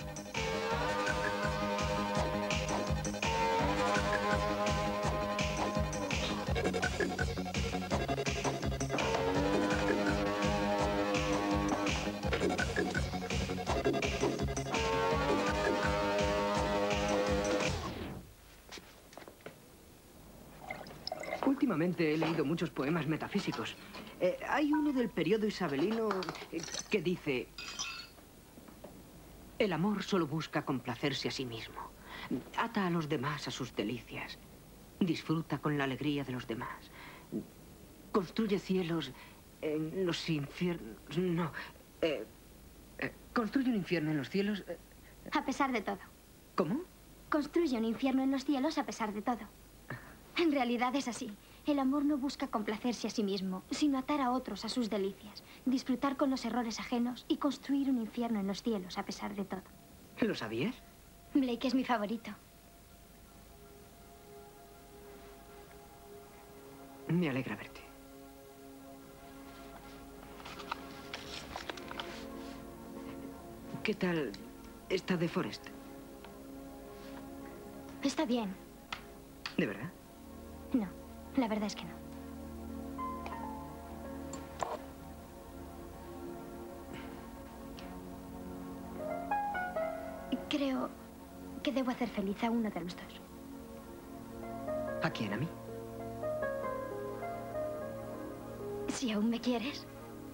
Últimamente he leído muchos poemas metafísicos. Eh, hay uno del periodo isabelino eh, que dice... El amor solo busca complacerse a sí mismo. Ata a los demás a sus delicias. Disfruta con la alegría de los demás. Construye cielos en los infiernos... No. Eh, eh, construye un infierno en los cielos... Eh. A pesar de todo. ¿Cómo? Construye un infierno en los cielos a pesar de todo. En realidad es así. El amor no busca complacerse a sí mismo, sino atar a otros a sus delicias, disfrutar con los errores ajenos y construir un infierno en los cielos a pesar de todo. ¿Lo sabías? Blake es mi favorito. Me alegra verte. ¿Qué tal está The Forest? Está bien. ¿De verdad? No, la verdad es que no. Creo que debo hacer feliz a uno de los dos. ¿A quién? ¿A mí? Si aún me quieres.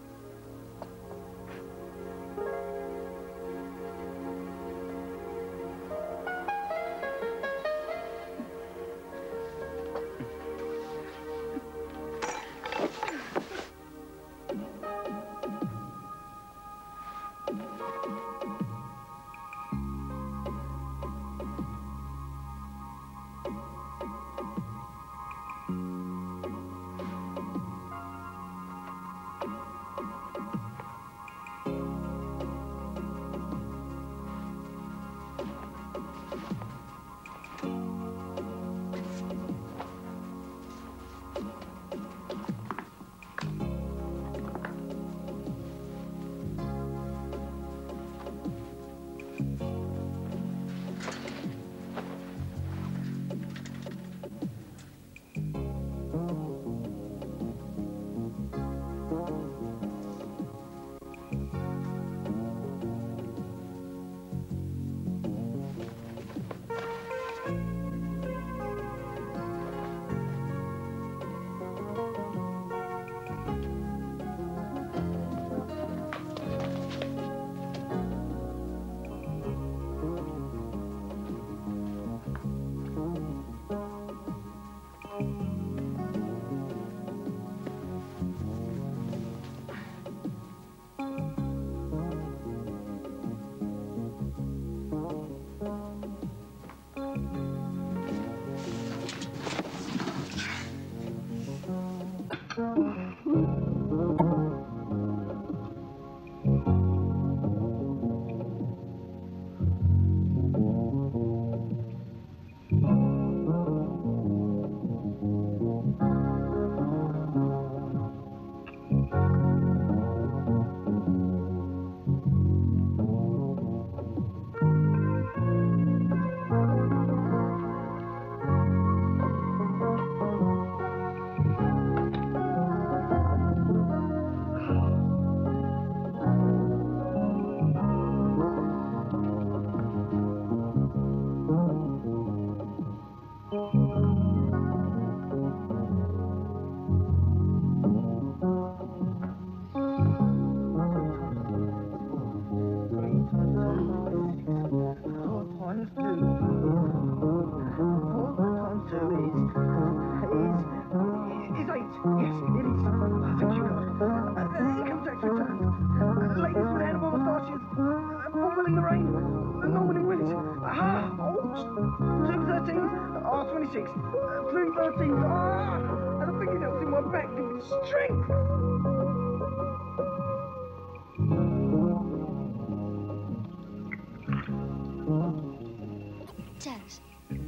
Charles,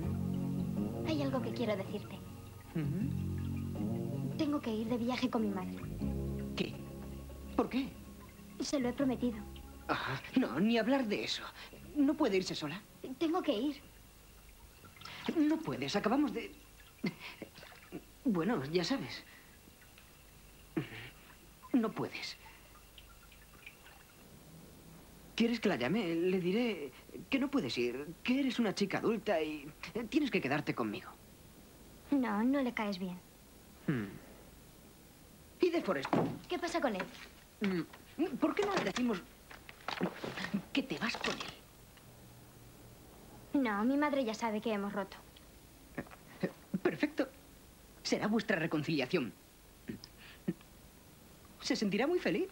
hay algo que quiero decirte. Tengo que ir de viaje con mi madre. ¿Qué? ¿Por qué? Se lo he prometido. Ah, no, ni hablar de eso. ¿No puede irse sola? Tengo que ir. No puedes, acabamos de... Bueno, ya sabes. No puedes. ¿Quieres que la llame? Le diré que no puedes ir, que eres una chica adulta y tienes que quedarte conmigo. No, no le caes bien. Hmm. ¿Y de Forrest? ¿Qué pasa con él? ¿Por qué no le decimos que te vas con él? No, mi madre ya sabe que hemos roto. Perfecto. Será vuestra reconciliación. Se sentirá muy feliz.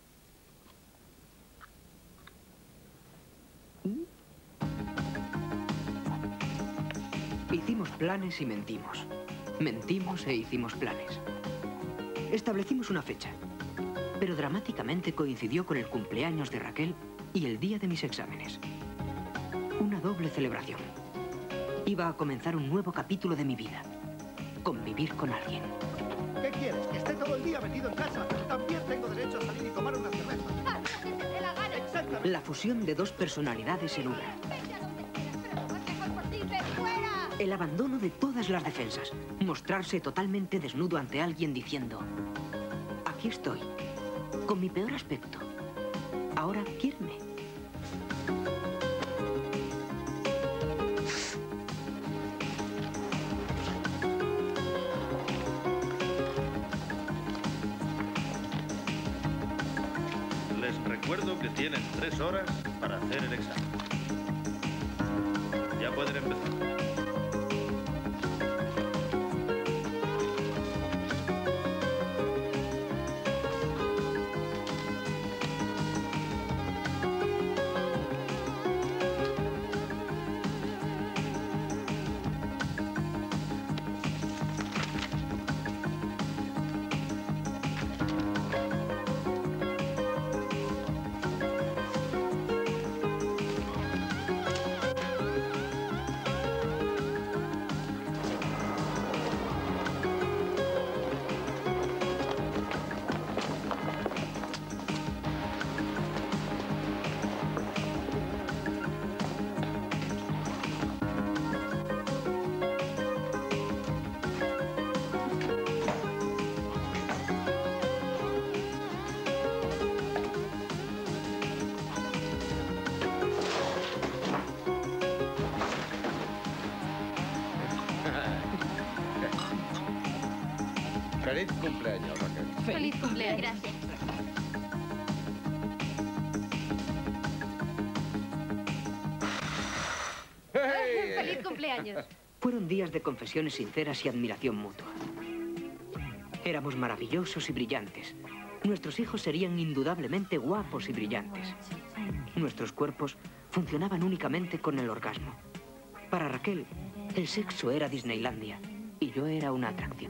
Hicimos planes y mentimos. Mentimos e hicimos planes. Establecimos una fecha, pero dramáticamente coincidió con el cumpleaños de Raquel y el día de mis exámenes. Una doble celebración. Iba a comenzar un nuevo capítulo de mi vida. Convivir con alguien. ¿Qué quieres? ¿Que esté todo el día metido en casa? También tengo derecho a salir y tomar una cerveza. Exactamente. La fusión de dos personalidades en una. El abandono de todas las defensas. Mostrarse totalmente desnudo ante alguien diciendo: aquí estoy, con mi peor aspecto. Ahora quiéreme. Les recuerdo que tienen tres horas para hacer el examen. Ya pueden empezar. Feliz cumpleaños, Raquel. Feliz cumpleaños. Gracias. Feliz cumpleaños. Fueron días de confesiones sinceras y admiración mutua. Éramos maravillosos y brillantes. Nuestros hijos serían indudablemente guapos y brillantes. Nuestros cuerpos funcionaban únicamente con el orgasmo. Para Raquel, el sexo era Disneylandia y yo era una atracción.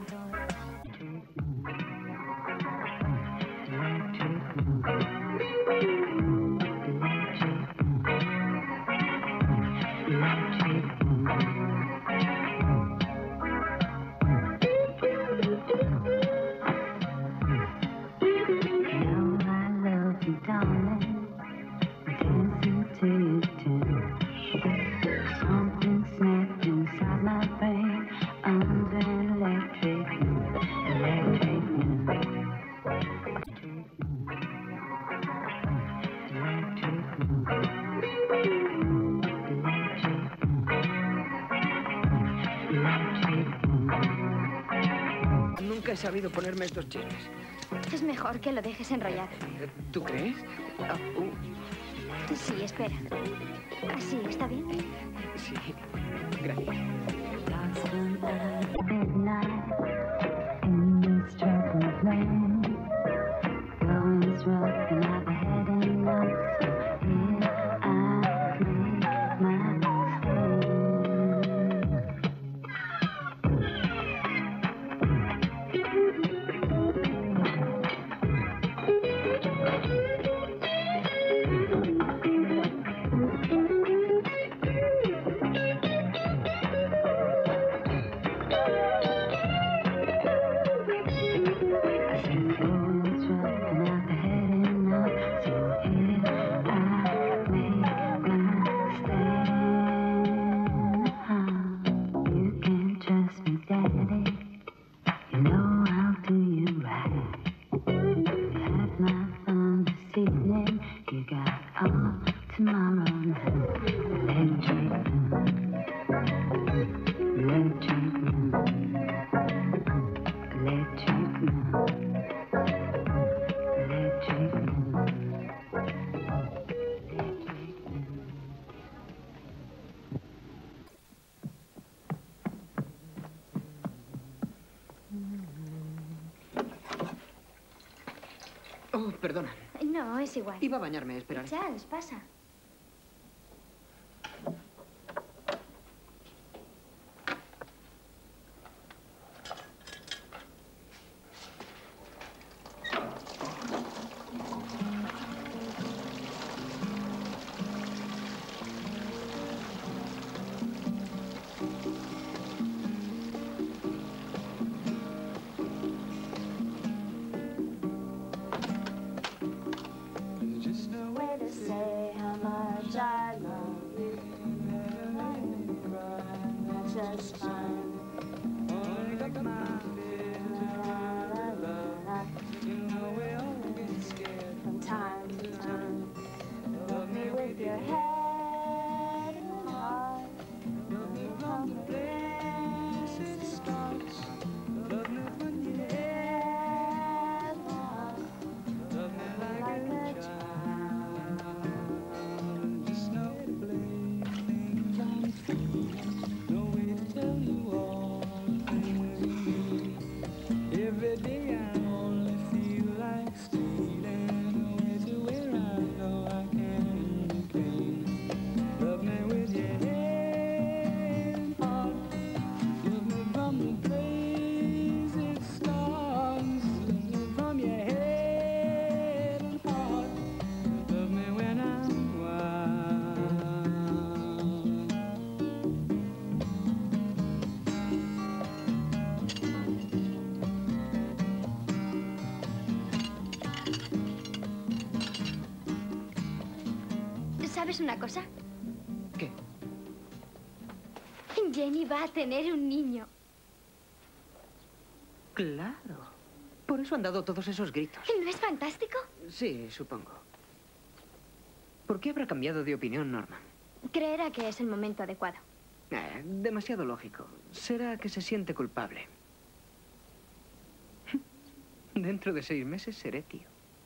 Nunca he sabido ponerme estos chismes. Es mejor que lo dejes enrollado. ¿Tú crees? Ah, uh. Sí, espera. Así, ¿está bien? Sí, gracias. Oh, perdona. No, es igual. Iba a bañarme, esperaré. Charles, pasa. ¿Sabes una cosa? ¿Qué? Jenny va a tener un niño. Claro. Por eso han dado todos esos gritos. ¿No es fantástico? Sí, supongo. ¿Por qué habrá cambiado de opinión, Norman? Creerá que es el momento adecuado. Eh, demasiado lógico. Será que se siente culpable. Dentro de seis meses seré tío.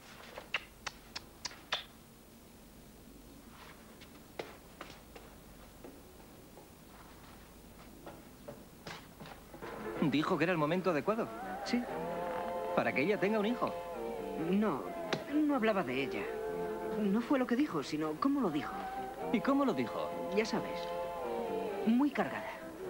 Dijo que era el momento adecuado. Sí. Para que ella tenga un hijo. No, no hablaba de ella. No fue lo que dijo, sino cómo lo dijo. ¿Y cómo lo dijo? Ya sabes. Muy cargada.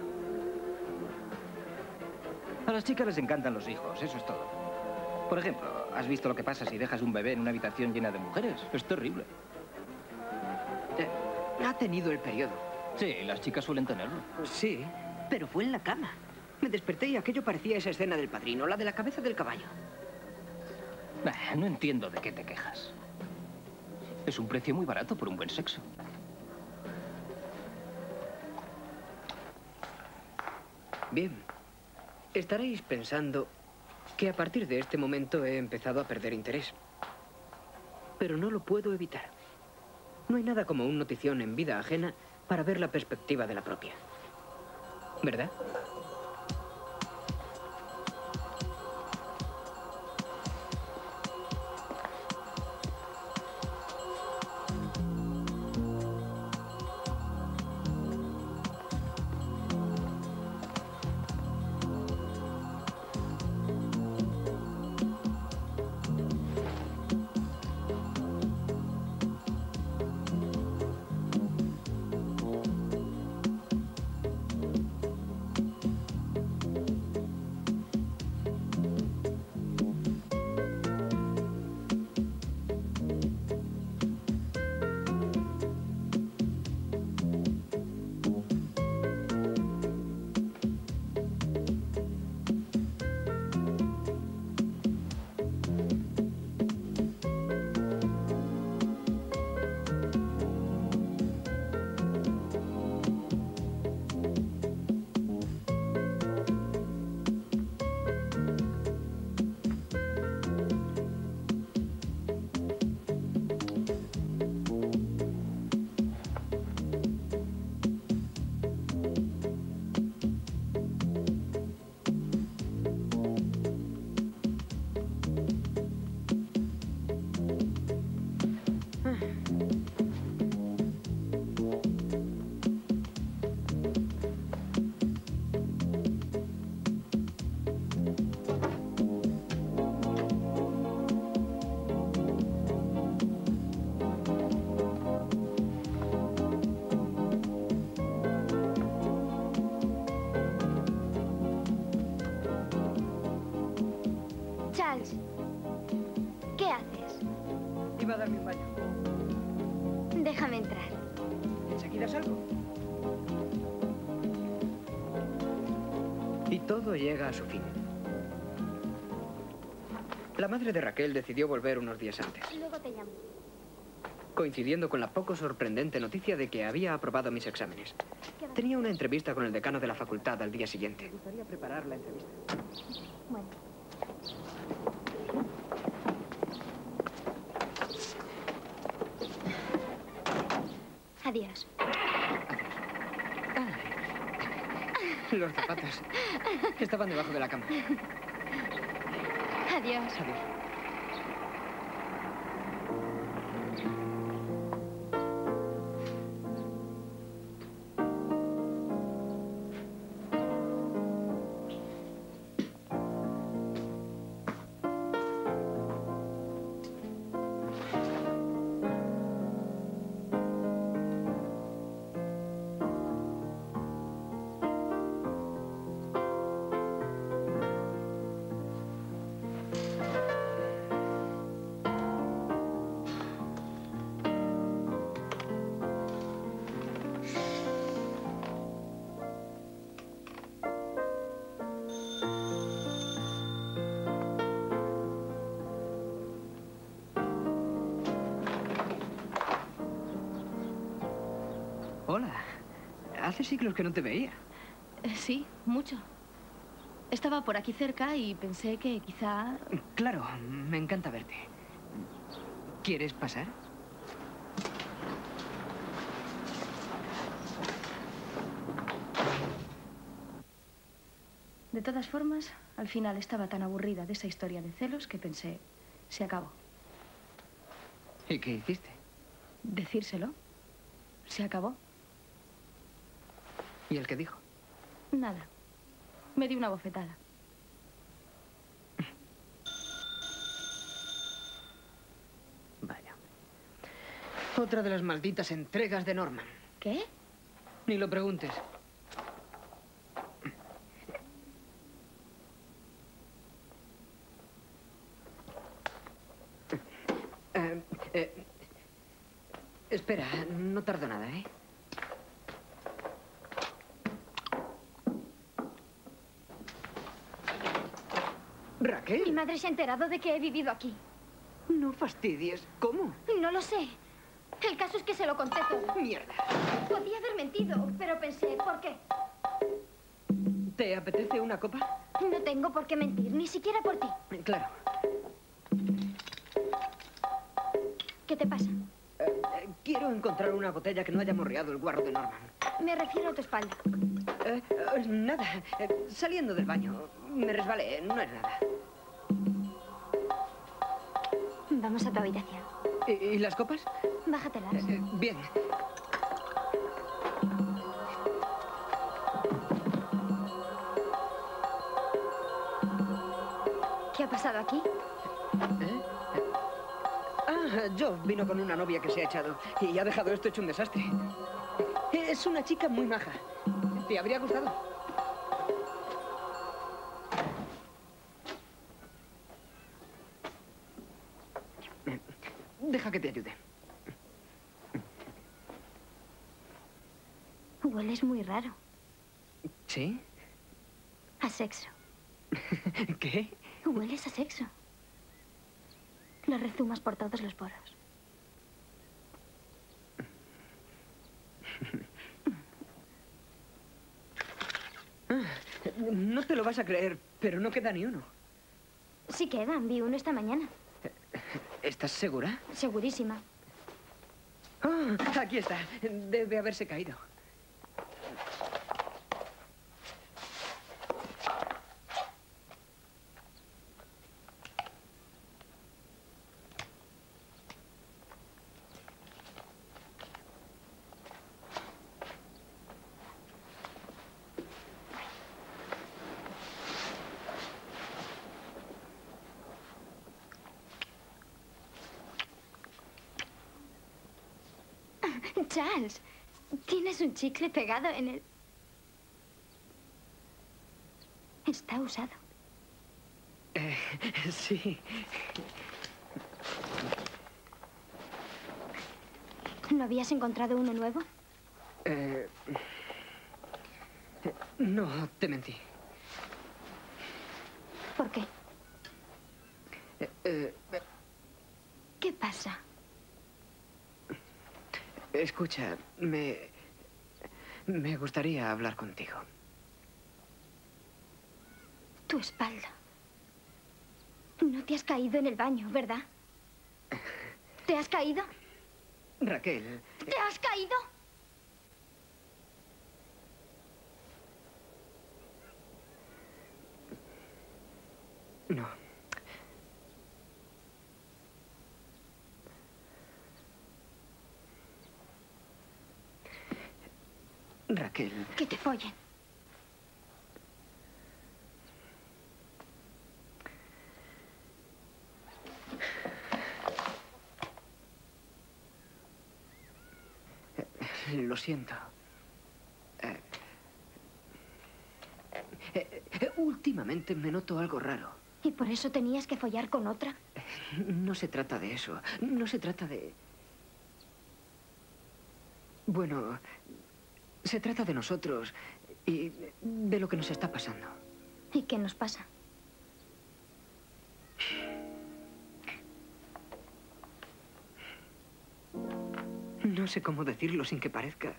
A las chicas les encantan los hijos, eso es todo. Por ejemplo, ¿has visto lo que pasa si dejas un bebé en una habitación llena de mujeres? Es terrible. Eh, ha tenido el periodo. Sí, las chicas suelen tenerlo. Sí, pero fue en la cama. Me desperté y aquello parecía esa escena del Padrino, la de la cabeza del caballo. Bah, no entiendo de qué te quejas. Es un precio muy barato por un buen sexo. Bien. Estaréis pensando que a partir de este momento he empezado a perder interés. Pero no lo puedo evitar. No hay nada como un notición en vida ajena para ver la perspectiva de la propia. ¿Verdad? Charles, ¿qué haces? Iba a darme un baño. Déjame entrar. Enseguida salgo. Y todo llega a su fin. La madre de Raquel decidió volver unos días antes, Luego te llamo. coincidiendo con la poco sorprendente noticia de que había aprobado mis exámenes. Tenía una entrevista con el decano de la facultad al día siguiente. Me gustaría preparar la entrevista. Bueno. Adiós. Los zapatos estaban debajo de la cama. Adiós. Adiós. Hola. Hace siglos que no te veía. Eh, Sí, mucho. Estaba por aquí cerca y pensé que quizá... Claro, me encanta verte. ¿Quieres pasar? De todas formas, al final estaba tan aburrida de esa historia de celos que pensé, se acabó. ¿Y qué hiciste? Decírselo. Se acabó. ¿Y el que dijo? Nada. Me dio una bofetada. Vaya. Otra de las malditas entregas de Norman. ¿Qué? Ni lo preguntes. Eh, eh, espera, no tardo nada, ¿eh? ¿Raquel? Mi madre se ha enterado de que he vivido aquí. No fastidies. ¿Cómo? No lo sé. El caso es que se lo conté todo. Mierda. Podía haber mentido, pero pensé, ¿por qué? ¿Te apetece una copa? No tengo por qué mentir, ni siquiera por ti. Claro. ¿Qué te pasa? Eh, eh, quiero encontrar una botella que no haya morreado el guarro de Norman. Me refiero a tu espalda. Eh, eh, nada. Eh, saliendo del baño. Me resbalé. No es nada. Vamos a tu habitación. ¿Y, y las copas? Bájatelas. Eh, eh, bien. ¿Qué ha pasado aquí? ¿Eh? Ah, Joe vino con una novia que se ha echado y ha dejado esto hecho un desastre. Es una chica muy maja. ¿Te habría gustado? Deja que te ayude. Hueles muy raro. ¿Sí? A sexo. ¿Qué? Hueles a sexo. Lo rezumas por todos los poros. No te lo vas a creer, pero no queda ni uno. Sí quedan, vi uno esta mañana. ¿Estás segura? Segurísima. Ah, aquí está. Debe haberse caído. Charles, tienes un chicle pegado en el... Está usado. Eh, sí. ¿No habías encontrado uno nuevo? Eh, no, te mentí. ¿Por qué? Eh, eh, ¿Qué pasa? escucha, me... me gustaría hablar contigo. Tu espalda. No te has caído en el baño, ¿verdad? ¿Te has caído? Raquel... ¿Te has caído? No. Raquel... Que te follen. Lo siento. Eh, eh, eh, últimamente me noto algo raro. ¿Y por eso tenías que follar con otra? No se trata de eso. No se trata de... Bueno, se trata de nosotros y de lo que nos está pasando. ¿Y qué nos pasa? No sé cómo decirlo sin que parezca...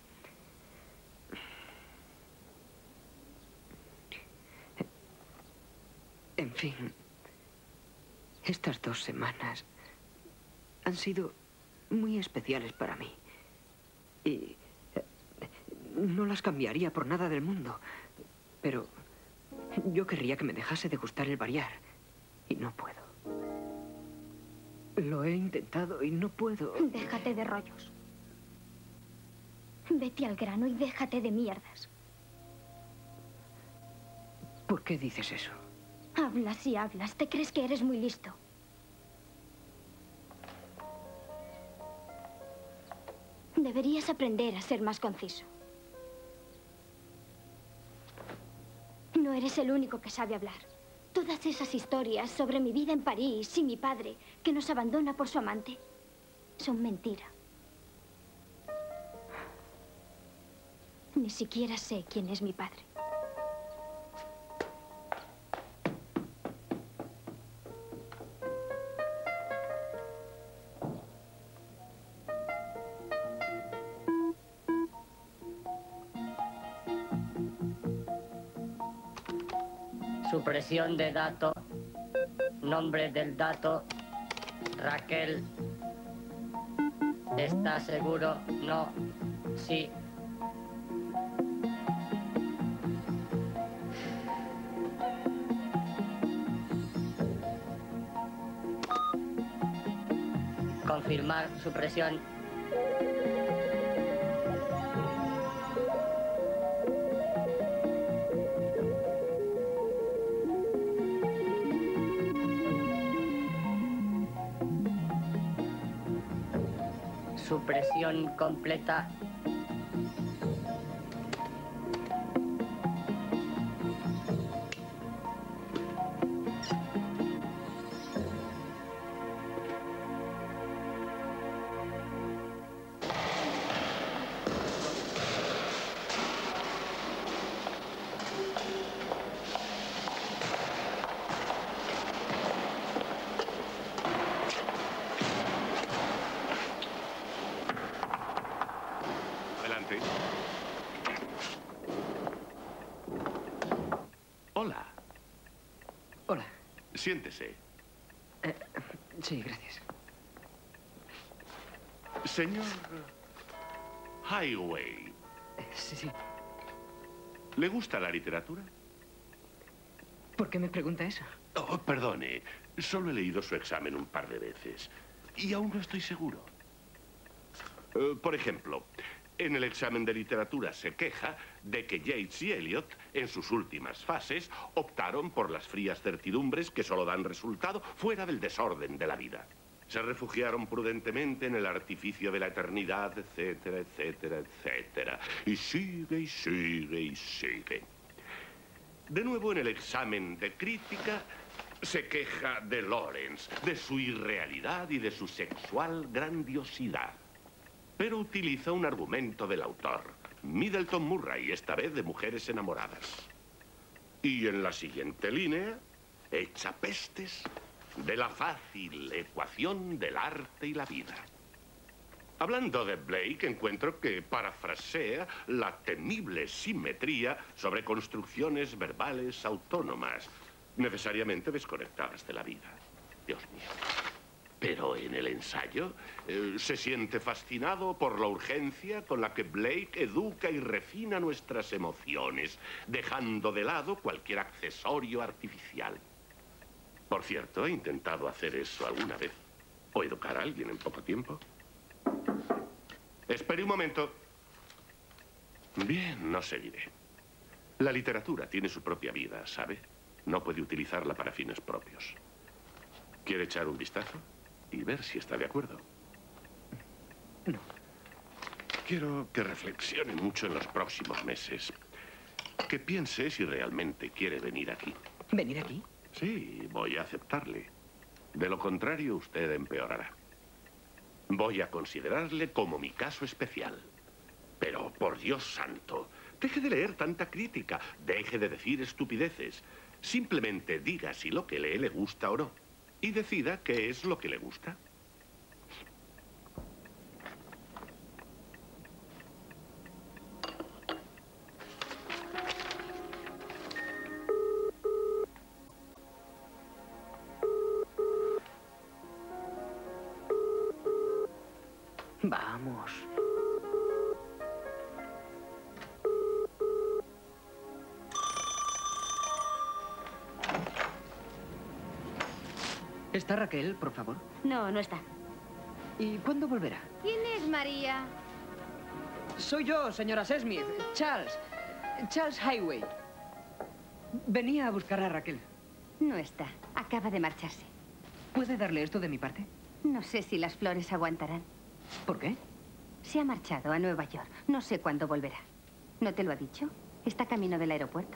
En fin, estas dos semanas han sido muy especiales para mí. Y eh, no las cambiaría por nada del mundo. Pero yo querría que me dejase de gustar el variar. Y no puedo. Lo he intentado y no puedo. Déjate de rollos. Vete al grano y déjate de mierdas. ¿Por qué dices eso? Hablas y hablas. ¿Te crees que eres muy listo? Deberías aprender a ser más conciso. No eres el único que sabe hablar. Todas esas historias sobre mi vida en París y mi padre, que nos abandona por su amante, son mentira. Ni siquiera sé quién es mi padre. Supresión de dato. Nombre del dato. Raquel. ¿Está seguro? No. Sí. Confirmar supresión. Supresión completa. Adelante. Hola. Hola. Siéntese. Eh, sí, gracias. Señor Highway. Sí, sí. ¿Le gusta la literatura? ¿Por qué me pregunta eso? Oh, perdone. Solo he leído su examen un par de veces. Y aún no estoy seguro. Eh, por ejemplo, en el examen de literatura se queja de que Yeats y Eliot, en sus últimas fases, optaron por las frías certidumbres que solo dan resultado fuera del desorden de la vida. Se refugiaron prudentemente en el artificio de la eternidad, etcétera, etcétera, etcétera. Y sigue, y sigue, y sigue. De nuevo, en el examen de crítica, Se queja de Lawrence, de su irrealidad y de su sexual grandiosidad. Pero utiliza un argumento del autor, Middleton Murray, esta vez de mujeres enamoradas. Y en la siguiente línea, echa pestes de la fácil ecuación del arte y la vida. Hablando de Blake, encuentro que parafrasea la temible simetría sobre construcciones verbales autónomas, necesariamente desconectadas de la vida. Dios mío. Pero en el ensayo eh, se siente fascinado por la urgencia con la que Blake educa y refina nuestras emociones, dejando de lado cualquier accesorio artificial. Por cierto, ¿he intentado hacer eso alguna vez? ¿O educar a alguien en poco tiempo? Espere un momento. Bien, no seguiré. La literatura tiene su propia vida, ¿sabe? No puede utilizarla para fines propios. ¿Quiere echar un vistazo? Y ver si está de acuerdo. No. Quiero que reflexione mucho en los próximos meses. Que piense si realmente quiere venir aquí. ¿Venir aquí? Sí, voy a aceptarle. De lo contrario, usted empeorará. Voy a considerarle como mi caso especial. Pero, por Dios santo, deje de leer tanta crítica. Deje de decir estupideces. Simplemente diga si lo que lee le gusta o no. Y decida qué es lo que le gusta. Vamos. ¿Está Raquel, por favor? No, no está. ¿Y cuándo volverá? ¿Quién es María? Soy yo, señora Smith. Charles. Charles Highway. Venía a buscar a Raquel. No está. Acaba de marcharse. ¿Puede darle esto de mi parte? No sé si las flores aguantarán. ¿Por qué? Se ha marchado a Nueva York. No sé cuándo volverá. ¿No te lo ha dicho? Está camino del aeropuerto.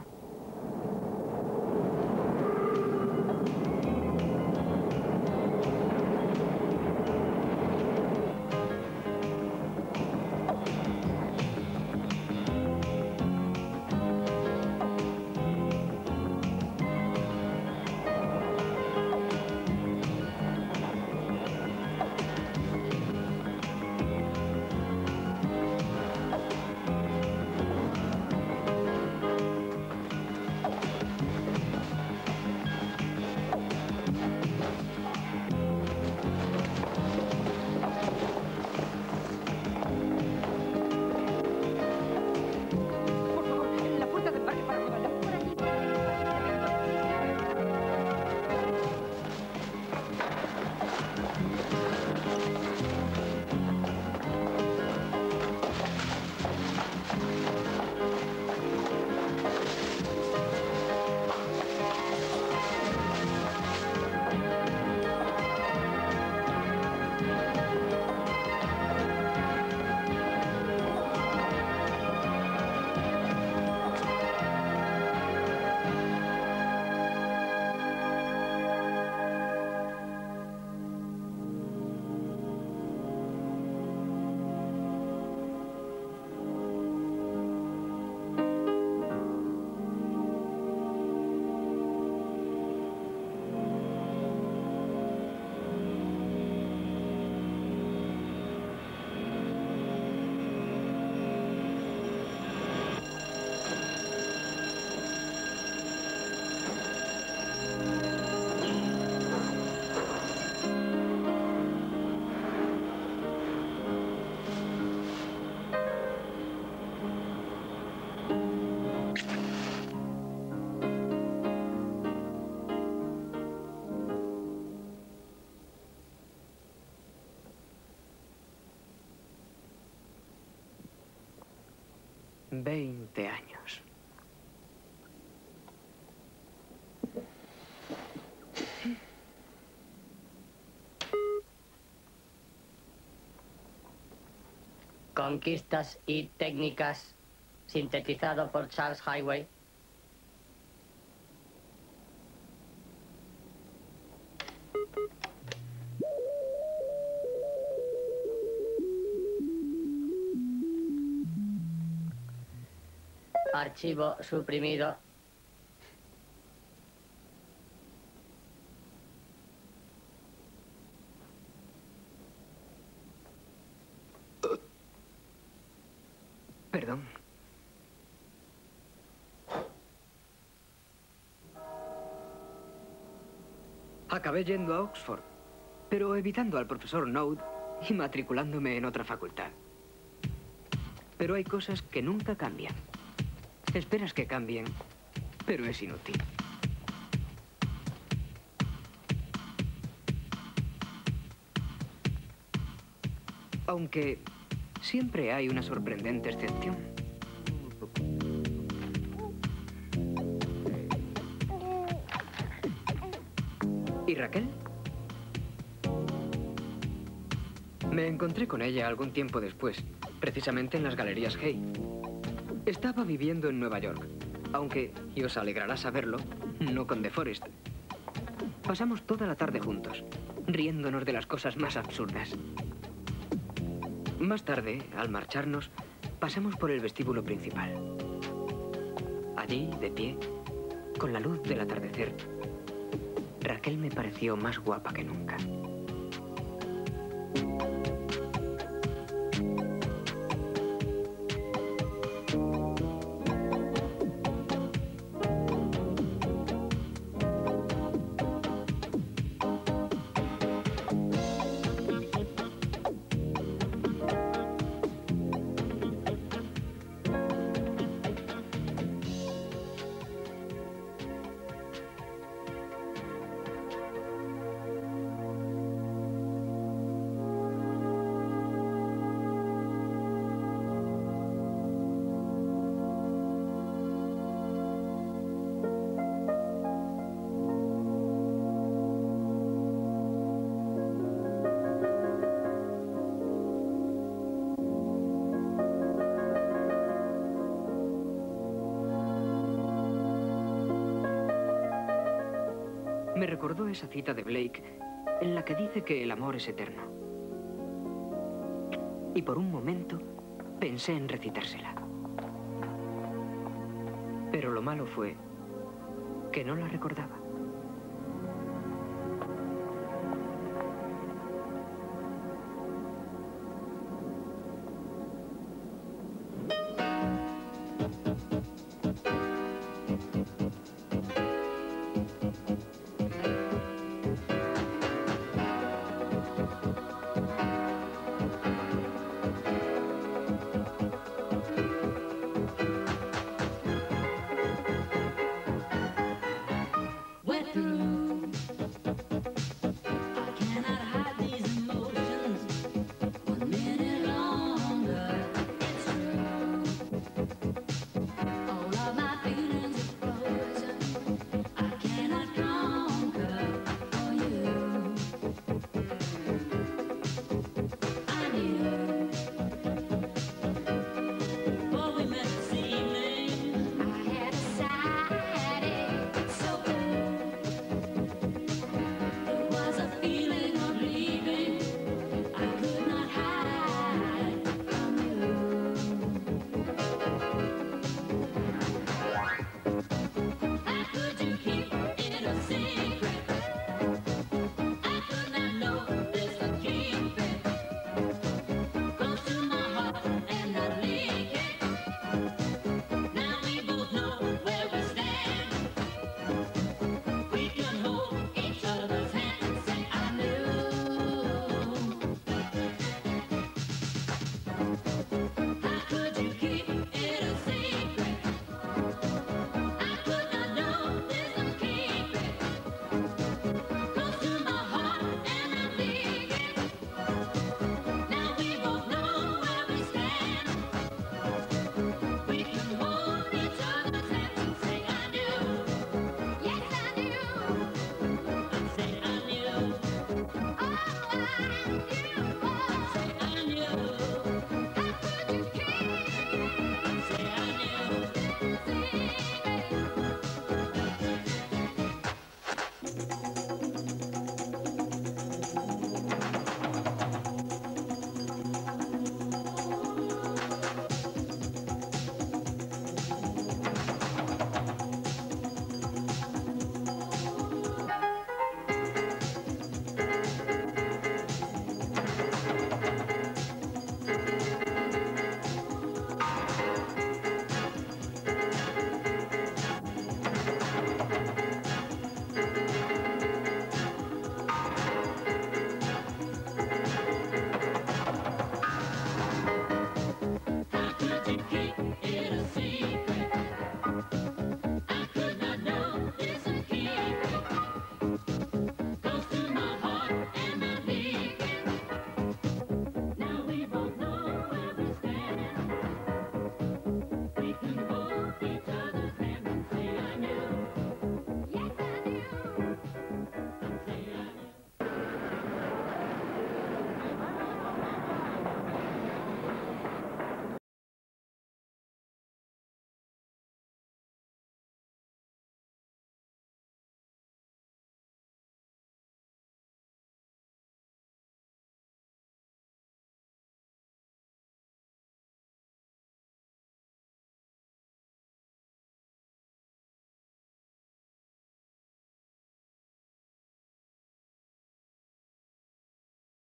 Veinte años. Conquistas y técnicas, sintetizado por Charles Highway. Archivo suprimido. Perdón. Acabé yendo a Oxford, pero evitando al profesor Node y matriculándome en otra facultad. Pero hay cosas que nunca cambian. Esperas que cambien, pero es inútil. Aunque siempre hay una sorprendente excepción. ¿Y Raquel? Me encontré con ella algún tiempo después, precisamente en las galerías Hay. Estaba viviendo en Nueva York, aunque, y os alegrará saberlo, no con DeForest. Pasamos toda la tarde juntos, riéndonos de las cosas más absurdas. Más tarde, al marcharnos, pasamos por el vestíbulo principal. Allí, de pie, con la luz del atardecer, Raquel me pareció más guapa que nunca. Me recordó esa cita de Blake en la que dice que el amor es eterno. Y por un momento pensé en recitársela. Pero lo malo fue que no la recordaba.